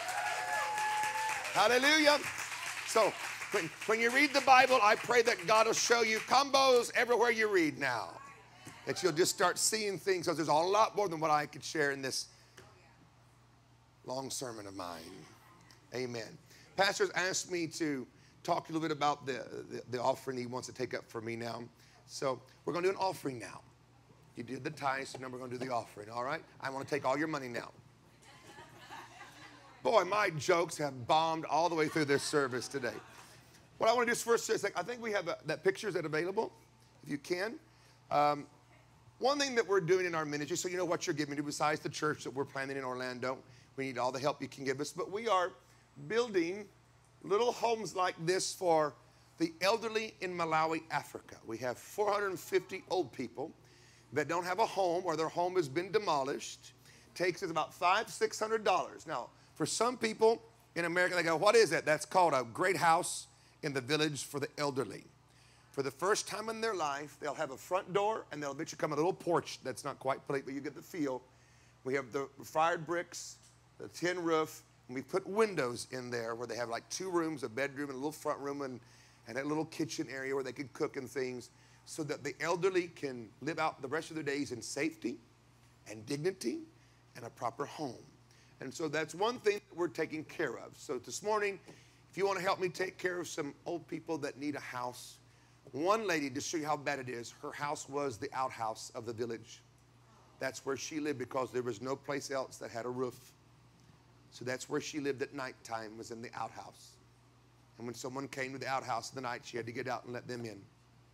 Hallelujah. So when you read the Bible, I pray that God will show you combos everywhere you read now. That you'll just start seeing things, because there's a lot more than what I could share in this long sermon of mine. Amen. Pastor's asked me to talk a little bit about the offering he wants to take up for me now. So we're going to do an offering now. You did the tithe, so now we're going to do the offering, all right? I want to take all your money now. Boy, my jokes have bombed all the way through this service today. What I want to do is first, I think we have that picture. Is that available? If you can. One thing that we're doing in our ministry, so you know what you're giving to besides the church that we're planning in Orlando. We need all the help you can give us. But we are building little homes like this for the elderly in Malawi, Africa. We have 450 old people that don't have a home or their home has been demolished. Takes us about $500-600. Now, for some people in America, they go, what is that? That's called a great house in the village for the elderly. For the first time in their life, they'll have a front door and they'll eventually come a little porch that's not quite complete, but you get the feel. We have the fired bricks, the tin roof, and we put windows in there where they have like 2 rooms, a bedroom and a little front room and a little kitchen area where they can cook and things so that the elderly can live out the rest of their days in safety and dignity and a proper home. And so that's one thing that we're taking care of. So this morning, if you want to help me take care of some old people that need a house, one lady, to show you how bad it is, her house was the outhouse of the village. That's where she lived because there was no place else that had a roof. So that's where she lived at nighttime, was in the outhouse. And when someone came to the outhouse in the night, she had to get out and let them in.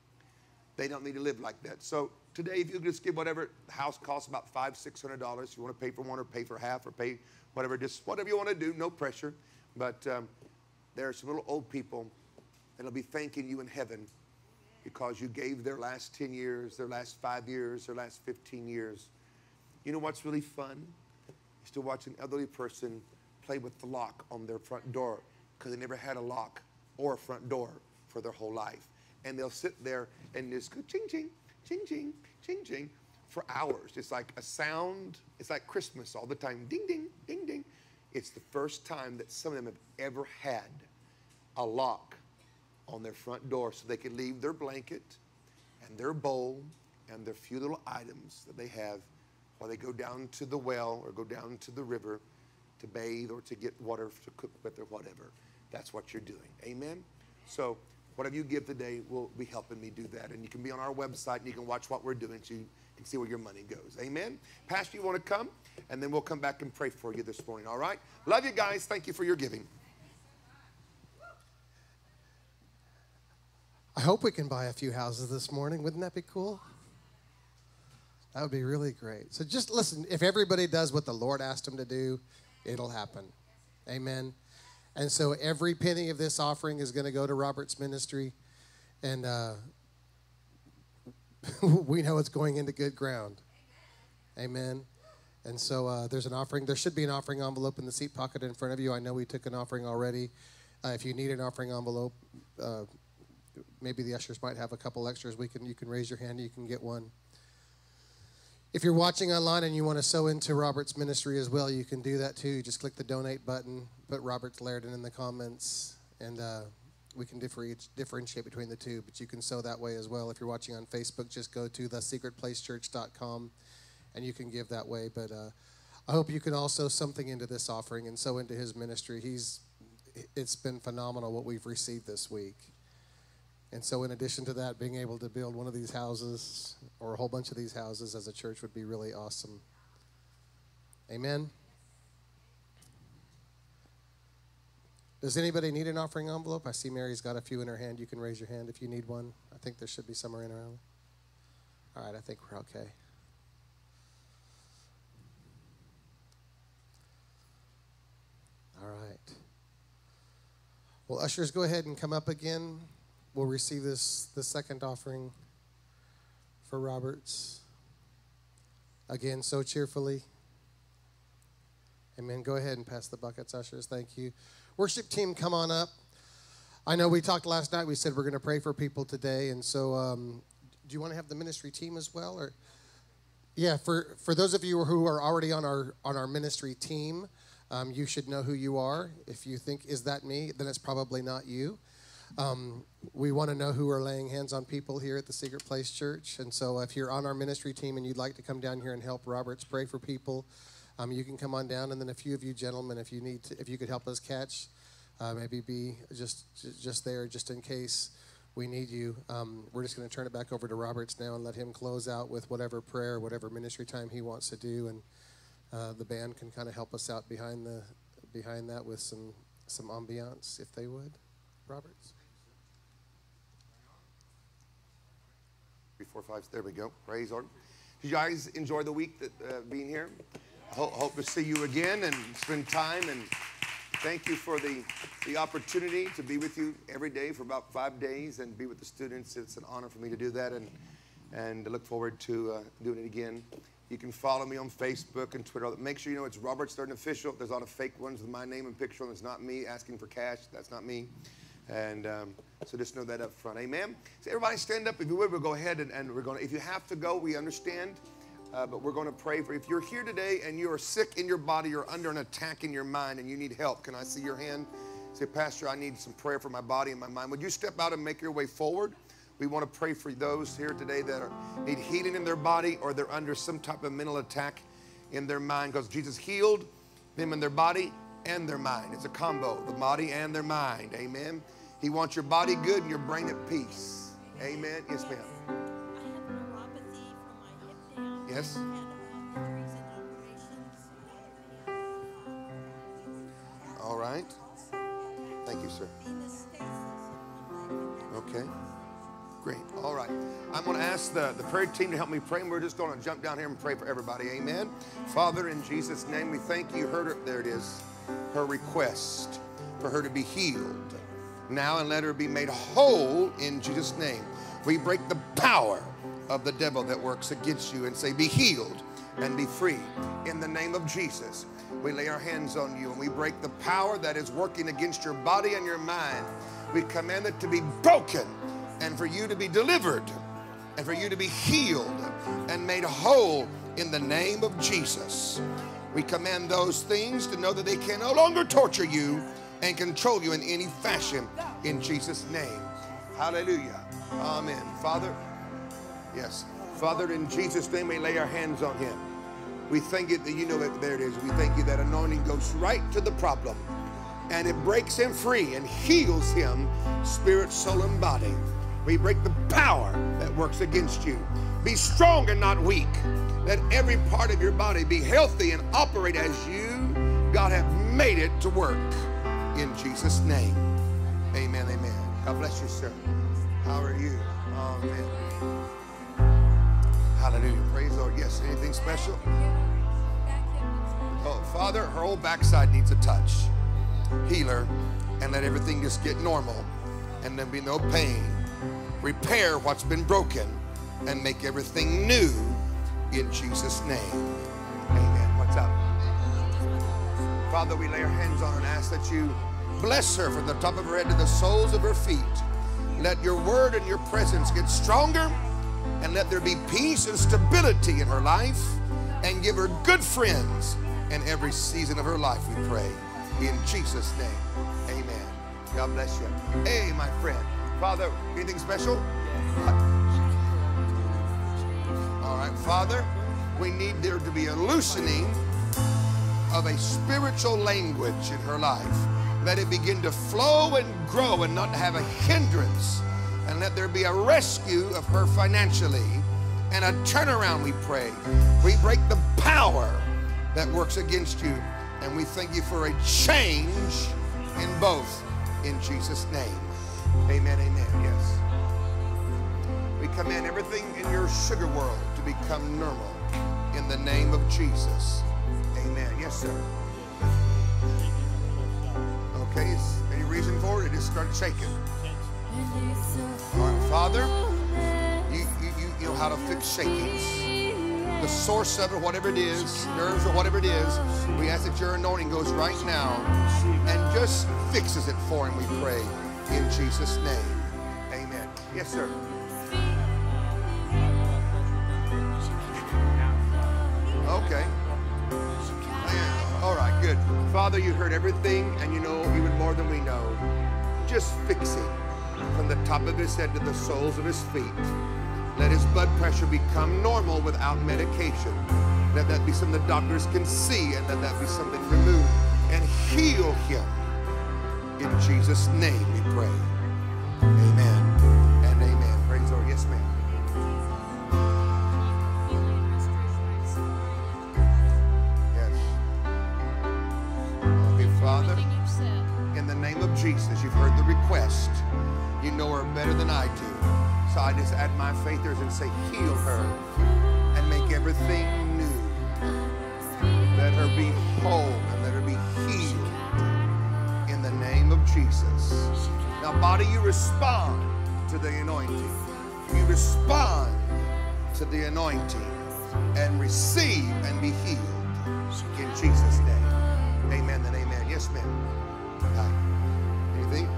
They don't need to live like that. So today, if you just give whatever, the house costs about $500-600. You want to pay for one or pay for half or pay whatever, just whatever you want to do, no pressure. But there are some little old people that'll be thanking you in heaven because you gave their last 10 years, their last 5 years, their last 15 years. You know what's really fun? Is to watch an elderly person play with the lock on their front door because they never had a lock or a front door for their whole life. And they'll sit there and just go ching, ching, ching, ching, ching, ching for hours. It's like a sound. It's like Christmas all the time. Ding, ding, ding, ding. It's the first time that some of them have ever had a lock on their front door so they can leave their blanket and their bowl and their few little items that they have while they go down to the well or go down to the river to bathe or to get water to cook with or whatever. That's what you're doing. Amen? So whatever you give today will be helping me do that. And you can be on our website and you can watch what we're doing so you can see where your money goes. Amen? Pastor, you want to come? And then we'll come back and pray for you this morning. All right? Love you guys. Thank you for your giving. I hope we can buy a few houses this morning. Wouldn't that be cool? That would be really great. So just listen, if everybody does what the Lord asked them to do, it'll happen. Amen. And so every penny of this offering is going to go to Robert's ministry. And we know it's going into good ground. Amen. And so there's an offering. There should be an offering envelope in the seat pocket in front of you. I know we took an offering already. If you need an offering envelope, maybe the ushers might have a couple extras. You can raise your hand. You can get one. If you're watching online and you want to sow into Robert's ministry as well, you can do that too. You just click the donate button, put Robert's Liardon in the comments, and we can differentiate between the two. But you can sow that way as well. If you're watching on Facebook, just go to thesecretplacechurch.com, and you can give that way. But I hope you can also sow something into this offering and sow into his ministry. It's been phenomenal what we've received this week. And so in addition to that, being able to build one of these houses or a whole bunch of these houses as a church would be really awesome. Amen. Does anybody need an offering envelope? I see Mary's got a few in her hand. You can raise your hand if you need one. I think there should be somewhere in around. All right, I think we're okay. All right. Well, ushers, go ahead and come up again. We'll receive the second offering for Roberts. Again, so cheerfully. Amen. Go ahead and pass the buckets, ushers. Thank you. Worship team, come on up. I know we talked last night. We said we're going to pray for people today. And so do you want to have the ministry team as well? Or yeah, for those of you who are already on our ministry team, you should know who you are. If you think, is that me? Then it's probably not you. We want to know who are laying hands on people here at the Secret Place Church. And so if you're on our ministry team and you'd like to come down here and help Roberts pray for people, You can come on down, and then a few of you gentlemen, if you could help us catch, maybe be just there just in case we need you. We're just going to turn it back over to Roberts now and let him close out with whatever prayer, whatever ministry time he wants to do, and the band can kind of help us out behind that with some ambiance, if they would. Roberts. 3, 4, 5. There we go. Praise the Lord. Did you guys enjoy the week that being here? Hope to see you again and spend time. And thank you for the opportunity to be with you every day for about 5 days and be with the students. It's an honor for me to do that, and I look forward to doing it again. You can follow me on Facebook and Twitter. Make sure you know it's Robert Sturton Official. There's a lot of fake ones with my name and picture on. It's not me asking for cash. That's not me. And so just know that up front. Amen. So everybody stand up. If you would, we'll go ahead and we're going to, if you have to go, we understand. But we're going to pray for you. If you're here today and you are sick in your body, you're under an attack in your mind and you need help, can I see your hand? Say, Pastor, I need some prayer for my body and my mind. Would you step out and make your way forward? We want to pray for those here today that need healing in their body or they're under some type of mental attack in their mind, because Jesus healed them in their body and their mind. It's a combo, the body and their mind. Amen. He wants your body good and your brain at peace. Amen. Yes, ma'am. I have neuropathy from my hip down. Yes. And injuries and operations. All right. Thank you, sir. Okay. Great. All right. I'm going to ask the prayer team to help me pray, and we're just going to jump down here and pray for everybody. Amen. Father, in Jesus' name, we thank you. Heard her. There it is. Her request for her to be healed now, and let her be made whole in Jesus' name. We break the power of the devil that works against you and say, be healed and be free in the name of Jesus. We lay our hands on you and we break the power that is working against your body and your mind. We command it to be broken and for you to be delivered and for you to be healed and made whole in the name of Jesus. We command those things to know that they can no longer torture you and control you in any fashion in Jesus' name. Hallelujah. Amen. Father, yes. Father, in Jesus' name, we lay our hands on him. We thank you that you know it. There it is. We thank you that anointing goes right to the problem and it breaks him free and heals him, spirit, soul, and body. We break the power that works against you. Be strong and not weak. Let every part of your body be healthy and operate as you, God, have made it to work. In Jesus' name. Amen, amen. God bless you, sir. How are you? Amen. Hallelujah. Praise the Lord. Yes, anything special? Oh, Father, her whole backside needs a touch. Heal her and let everything just get normal and there be no pain. Repair what's been broken and make everything new in Jesus' name. Amen. What's up? Father, we lay our hands on her and ask that you bless her from the top of her head to the soles of her feet. Let your word and your presence get stronger, and let there be peace and stability in her life, and give her good friends in every season of her life, we pray. In Jesus' name, amen. God bless you. Hey, my friend. Father, anything special? All right, Father, we need there to be a loosening of a spiritual language in her life. Let it begin to flow and grow and not have a hindrance. And let there be a rescue of her financially and a turnaround, we pray. We break the power that works against you. And we thank you for a change in both. In Jesus' name. Amen, amen. Yes. We command everything in your sugar world to become normal. In the name of Jesus. Amen. Yes, sir. Okay, any reason for it? It just started shaking. All right, Father, you know how to fix shakings. The source of it, whatever it is, nerves or whatever it is, we ask that your anointing goes right now and just fixes it for him, we pray, in Jesus' name. Amen. Yes, sir. Okay. All right, good. Father, you heard everything, and you know even more than we know. Just fix it from the top of his head to the soles of his feet. Let his blood pressure become normal without medication. Let that be something the doctors can see, and let that be something removed. And heal him. In Jesus' name we pray. Amen and amen. Praise the Lord. Yes, ma'am. Yes. Okay, Father, in the name of Jesus, you've heard the request. You know her better than I do. So I just add my faith there and say, heal her and make everything new. Let her be whole and let her be healed in the name of Jesus. Now, body, you respond to the anointing. You respond to the anointing and receive and be healed in Jesus' name. Amen and amen. Yes, ma'am. Anything?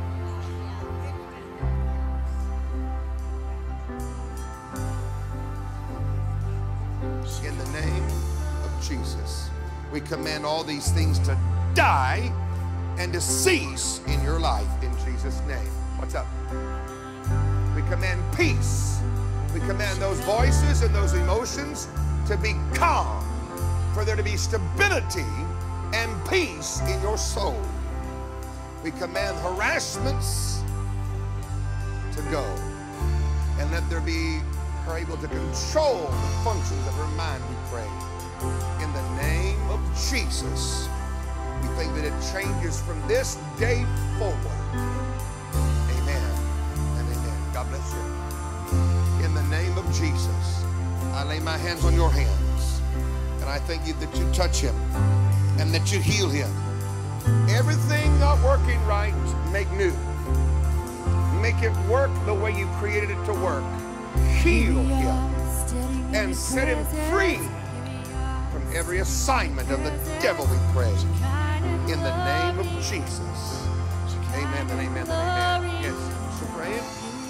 In the name of Jesus, we command all these things to die and to cease in your life in Jesus' name. What's up? We command peace. We command those voices and those emotions to be calm, for there to be stability and peace in your soul. We command harassments to go, and let there be her able to control the functions of her mind, we pray. In the name of Jesus, we think that it changes from this day forward. Amen and amen. God bless you. In the name of Jesus, I lay my hands on your hands, and I thank you that you touch him and that you heal him. Everything not working right, make new. Make it work the way you created it to work. Heal him and set him free from every assignment of the devil, we pray. In the name of Jesus. Amen and amen and amen. Yes, so praying.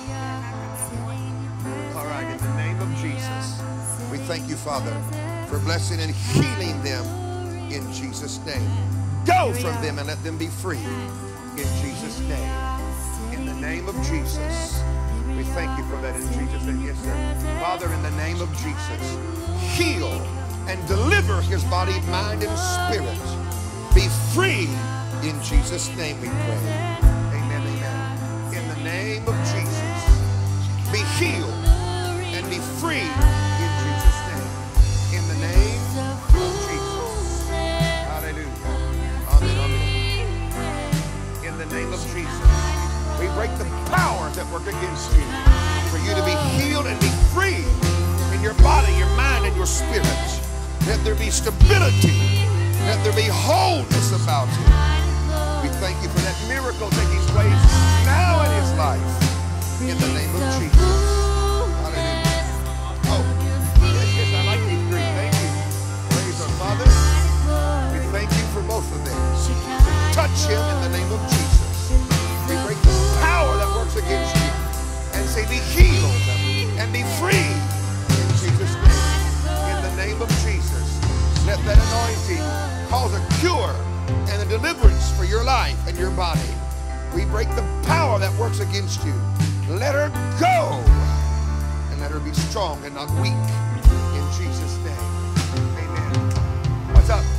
All right, in the name of Jesus, we thank you, Father, for blessing and healing them in Jesus' name. Go from them and let them be free in Jesus' name. In the name of Jesus, we thank you for that in Jesus' name. Yes, sir. Father, in the name of Jesus, heal and deliver his body, mind, and spirit. Be free in Jesus' name, we pray. Amen, amen. In the name of Jesus, be healed and be free in Jesus' name. In the name of Jesus. Hallelujah. Amen, amen. In the name of Jesus, we break the powers that work against you, for you to be healed and be free in your body, your mind, and your spirit. Let there be stability. Let there be wholeness about you. We thank you for that miracle taking place now in his life. In the name of Jesus. Hallelujah. Oh, yes, I like these three. Thank you. Praise our Father. We thank you for both of them. Touch him in the name of Jesus. We break the power that works against you and say, be healed and be free in Jesus' name. In the name of Jesus, let that anointing cause a cure and a deliverance for your life and your body. We break the power that works against you. Let her go and let her be strong and not weak in Jesus' name. Amen. What's up?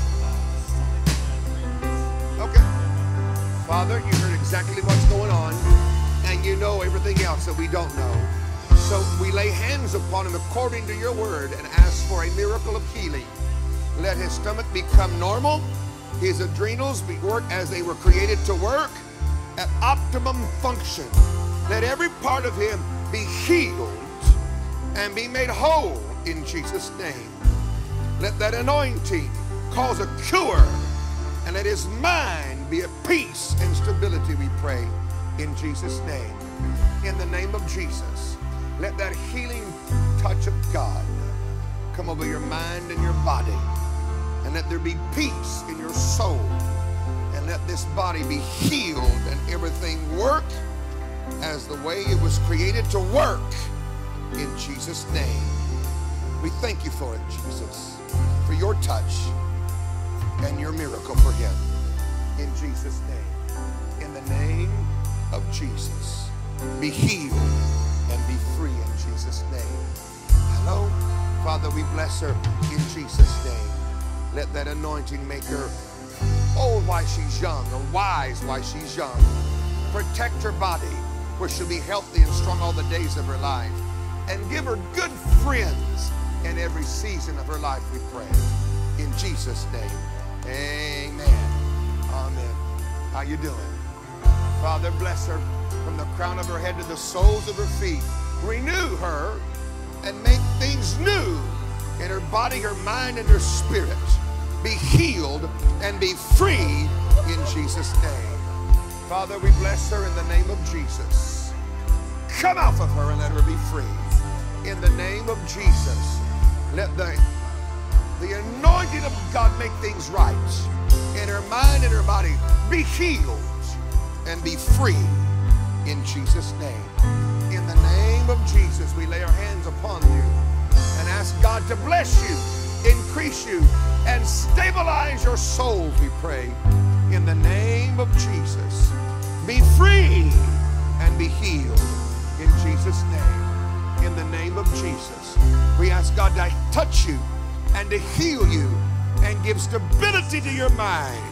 Okay. Father, you heard exactly what's going on, and you know everything else that we don't know. So we lay hands upon him according to your word and ask for a miracle of healing. Let his stomach become normal, his adrenals work as they were created to work, at optimum function. Let every part of him be healed and be made whole in Jesus' name. Let that anointing cause a cure, and let his mind be at peace and stability, we pray, in Jesus' name. In the name of Jesus, let that healing touch of God come over your mind and your body, and let there be peace in your soul, and let this body be healed and everything work as the way it was created to work in Jesus' name. We thank you for it, Jesus, for your touch and your miracle for him in Jesus' name. In the name of Jesus, be healed and be free in Jesus' name. Hello? Father, we bless her in Jesus' name. Let that anointing make her old while she's young, or wise while she's young. Protect her body where she'll be healthy and strong all the days of her life. And give her good friends in every season of her life, we pray. In Jesus' name, amen. Amen. How you doing? Father, bless her from the crown of her head to the soles of her feet. Renew her and make things new in her body, her mind, and her spirit. Be healed and be free in Jesus' name. Father, we bless her in the name of Jesus. Come out of her and let her be free. In the name of Jesus, let the anointing of God make things right in her mind and her body. Be healed and be free in Jesus' name. In the name of Jesus, we lay our hands upon you and ask God to bless you, increase you, and stabilize your souls, we pray. In the name of Jesus, be free and be healed in Jesus' name. In the name of Jesus, we ask God to touch you and to heal you and give stability to your mind.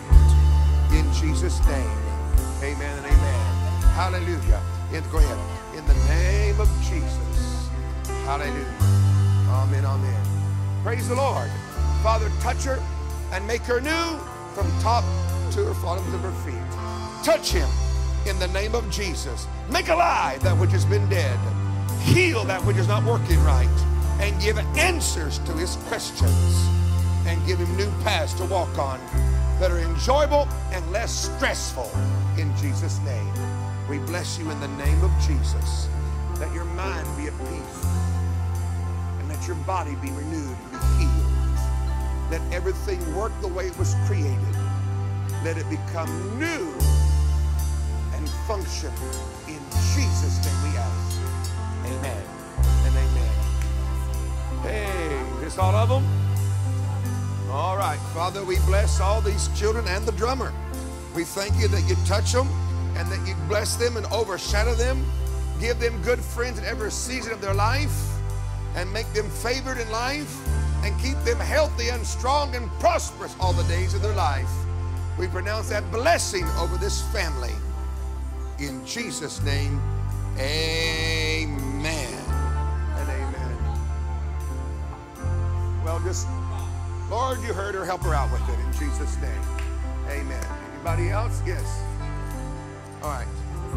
In Jesus' name, amen and amen. Hallelujah. Go ahead. In the name of Jesus. Hallelujah. Amen, amen. Praise the Lord. Father, touch her and make her new from top to her bottoms of her feet. Touch him in the name of Jesus. Make alive that which has been dead. Heal that which is not working right. And give answers to his questions. And give him new paths to walk on that are enjoyable and less stressful. In Jesus' name. We bless you in the name of Jesus. Let your mind be at peace. And let your body be renewed and be healed. Let everything work the way it was created. Let it become new and function. In Jesus' name we ask. Amen and amen. Hey, is all of them? All right, Father, we bless all these children and the drummer. We thank you that you touch them and that you bless them and overshadow them. Give them good friends in every season of their life and make them favored in life and keep them healthy and strong and prosperous all the days of their life. We pronounce that blessing over this family. In Jesus' name, amen and amen. Well, just, Lord, you heard her, help her out with it in Jesus' name. Amen. Anybody else? Yes. All right.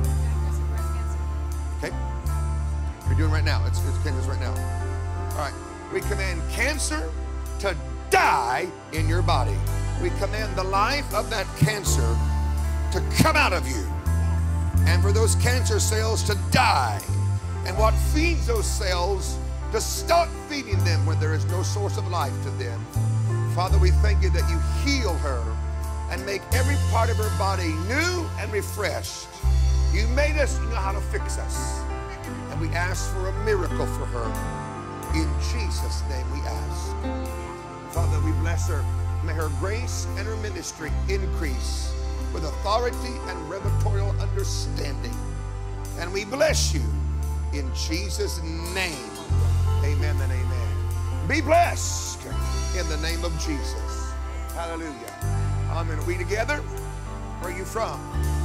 Okay. You're doing right now. It's cancer right now. All right. We command cancer to die in your body. We command the life of that cancer to come out of you. And for those cancer cells to die. And what feeds those cells to stop feeding them when there is no source of life to them. Father, we thank you that you heal her and make every part of her body new and refreshed. You made us, you know how to fix us. And we ask for a miracle for her. In Jesus' name we ask. Father, we bless her. May her grace and her ministry increase with authority and revelatory understanding. And we bless you in Jesus' name. Amen and amen. Be blessed in the name of Jesus. Hallelujah. Amen. Are we together? Where are you from?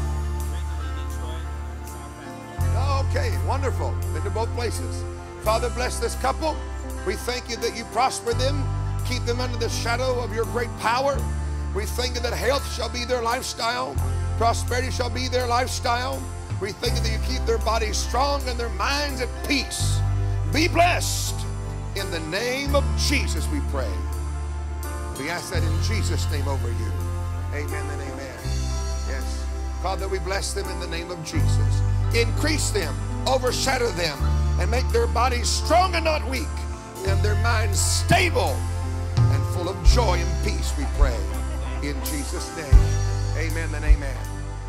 Okay, wonderful. Been to both places. Father, bless this couple. We thank you that you prosper them. Keep them under the shadow of your great power. We thank you that health shall be their lifestyle. Prosperity shall be their lifestyle. We thank you that you keep their bodies strong and their minds at peace. Be blessed. In the name of Jesus we pray. We ask that in Jesus' name over you. Amen and amen. Yes. Father, we bless them in the name of Jesus. Increase them, overshadow them, and make their bodies strong and not weak, and their minds stable and full of joy and peace, we pray. In Jesus' name. Amen and amen.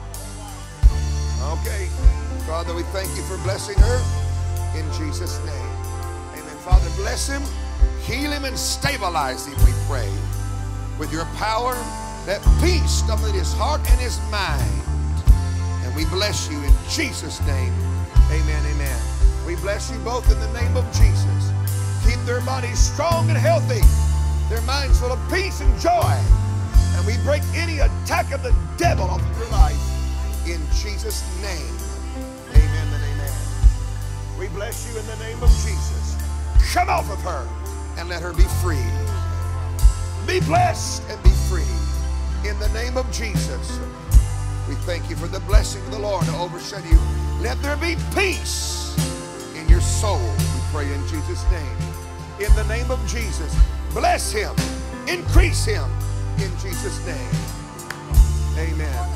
Okay. Father, we thank you for blessing her in Jesus' name. Amen. Father, bless him, heal him, and stabilize him, we pray. With your power, let peace come in his heart and his mind. And we bless you in Jesus' name. Amen, amen. We bless you both in the name of Jesus. Keep their bodies strong and healthy, their minds full of peace and joy. And we break any attack of the devil off of your life in Jesus' name. Amen and amen. We bless you in the name of Jesus. Come off of her and let her be free. Be blessed and be free in the name of Jesus. We thank you for the blessing of the Lord to overshadow you. Let there be peace in your soul. We pray in Jesus' name. In the name of Jesus, bless him, increase him in Jesus' name. Amen.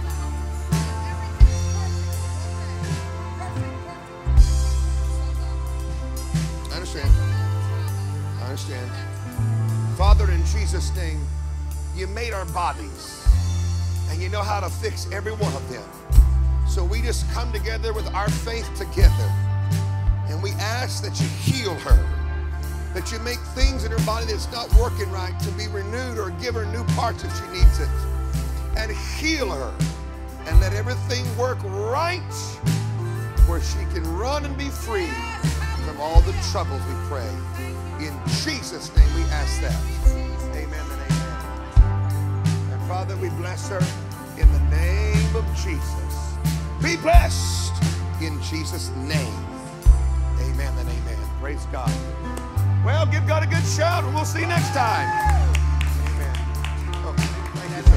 I understand. Father, in Jesus' name, you made our bodies and you know how to fix every one of them. So we just come together with our faith together and we ask that you heal her, that you make things in her body that's not working right to be renewed, or give her new parts if she needs it, and heal her and let everything work right where she can run and be free from all the troubles, we pray. In Jesus' name we ask that. Amen and amen. And Father, we bless her in the name of Jesus. Be blessed in Jesus' name. Amen and amen. Praise God. Well, give God a good shout and we'll see you next time. Amen. Oh, thank you, sir.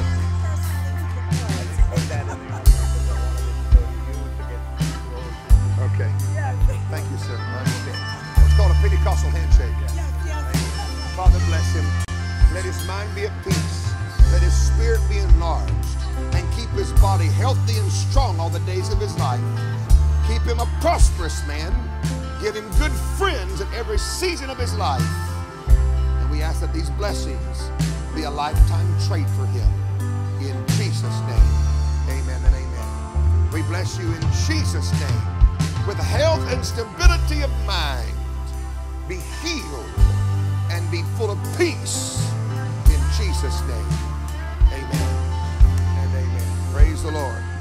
Okay. Thank you, sir. I understand. It's called a Pentecostal handshake. Father, bless him. Let his mind be at peace. Let his spirit be enlarged. And keep his body healthy and strong all the days of his life. Keep him a prosperous man. Give him good friends at every season of his life. And we ask that these blessings be a lifetime trait for him. In Jesus' name, amen and amen. We bless you in Jesus' name with health and stability of mind. Be healed and be full of peace in Jesus' name. Amen and amen. Praise the Lord.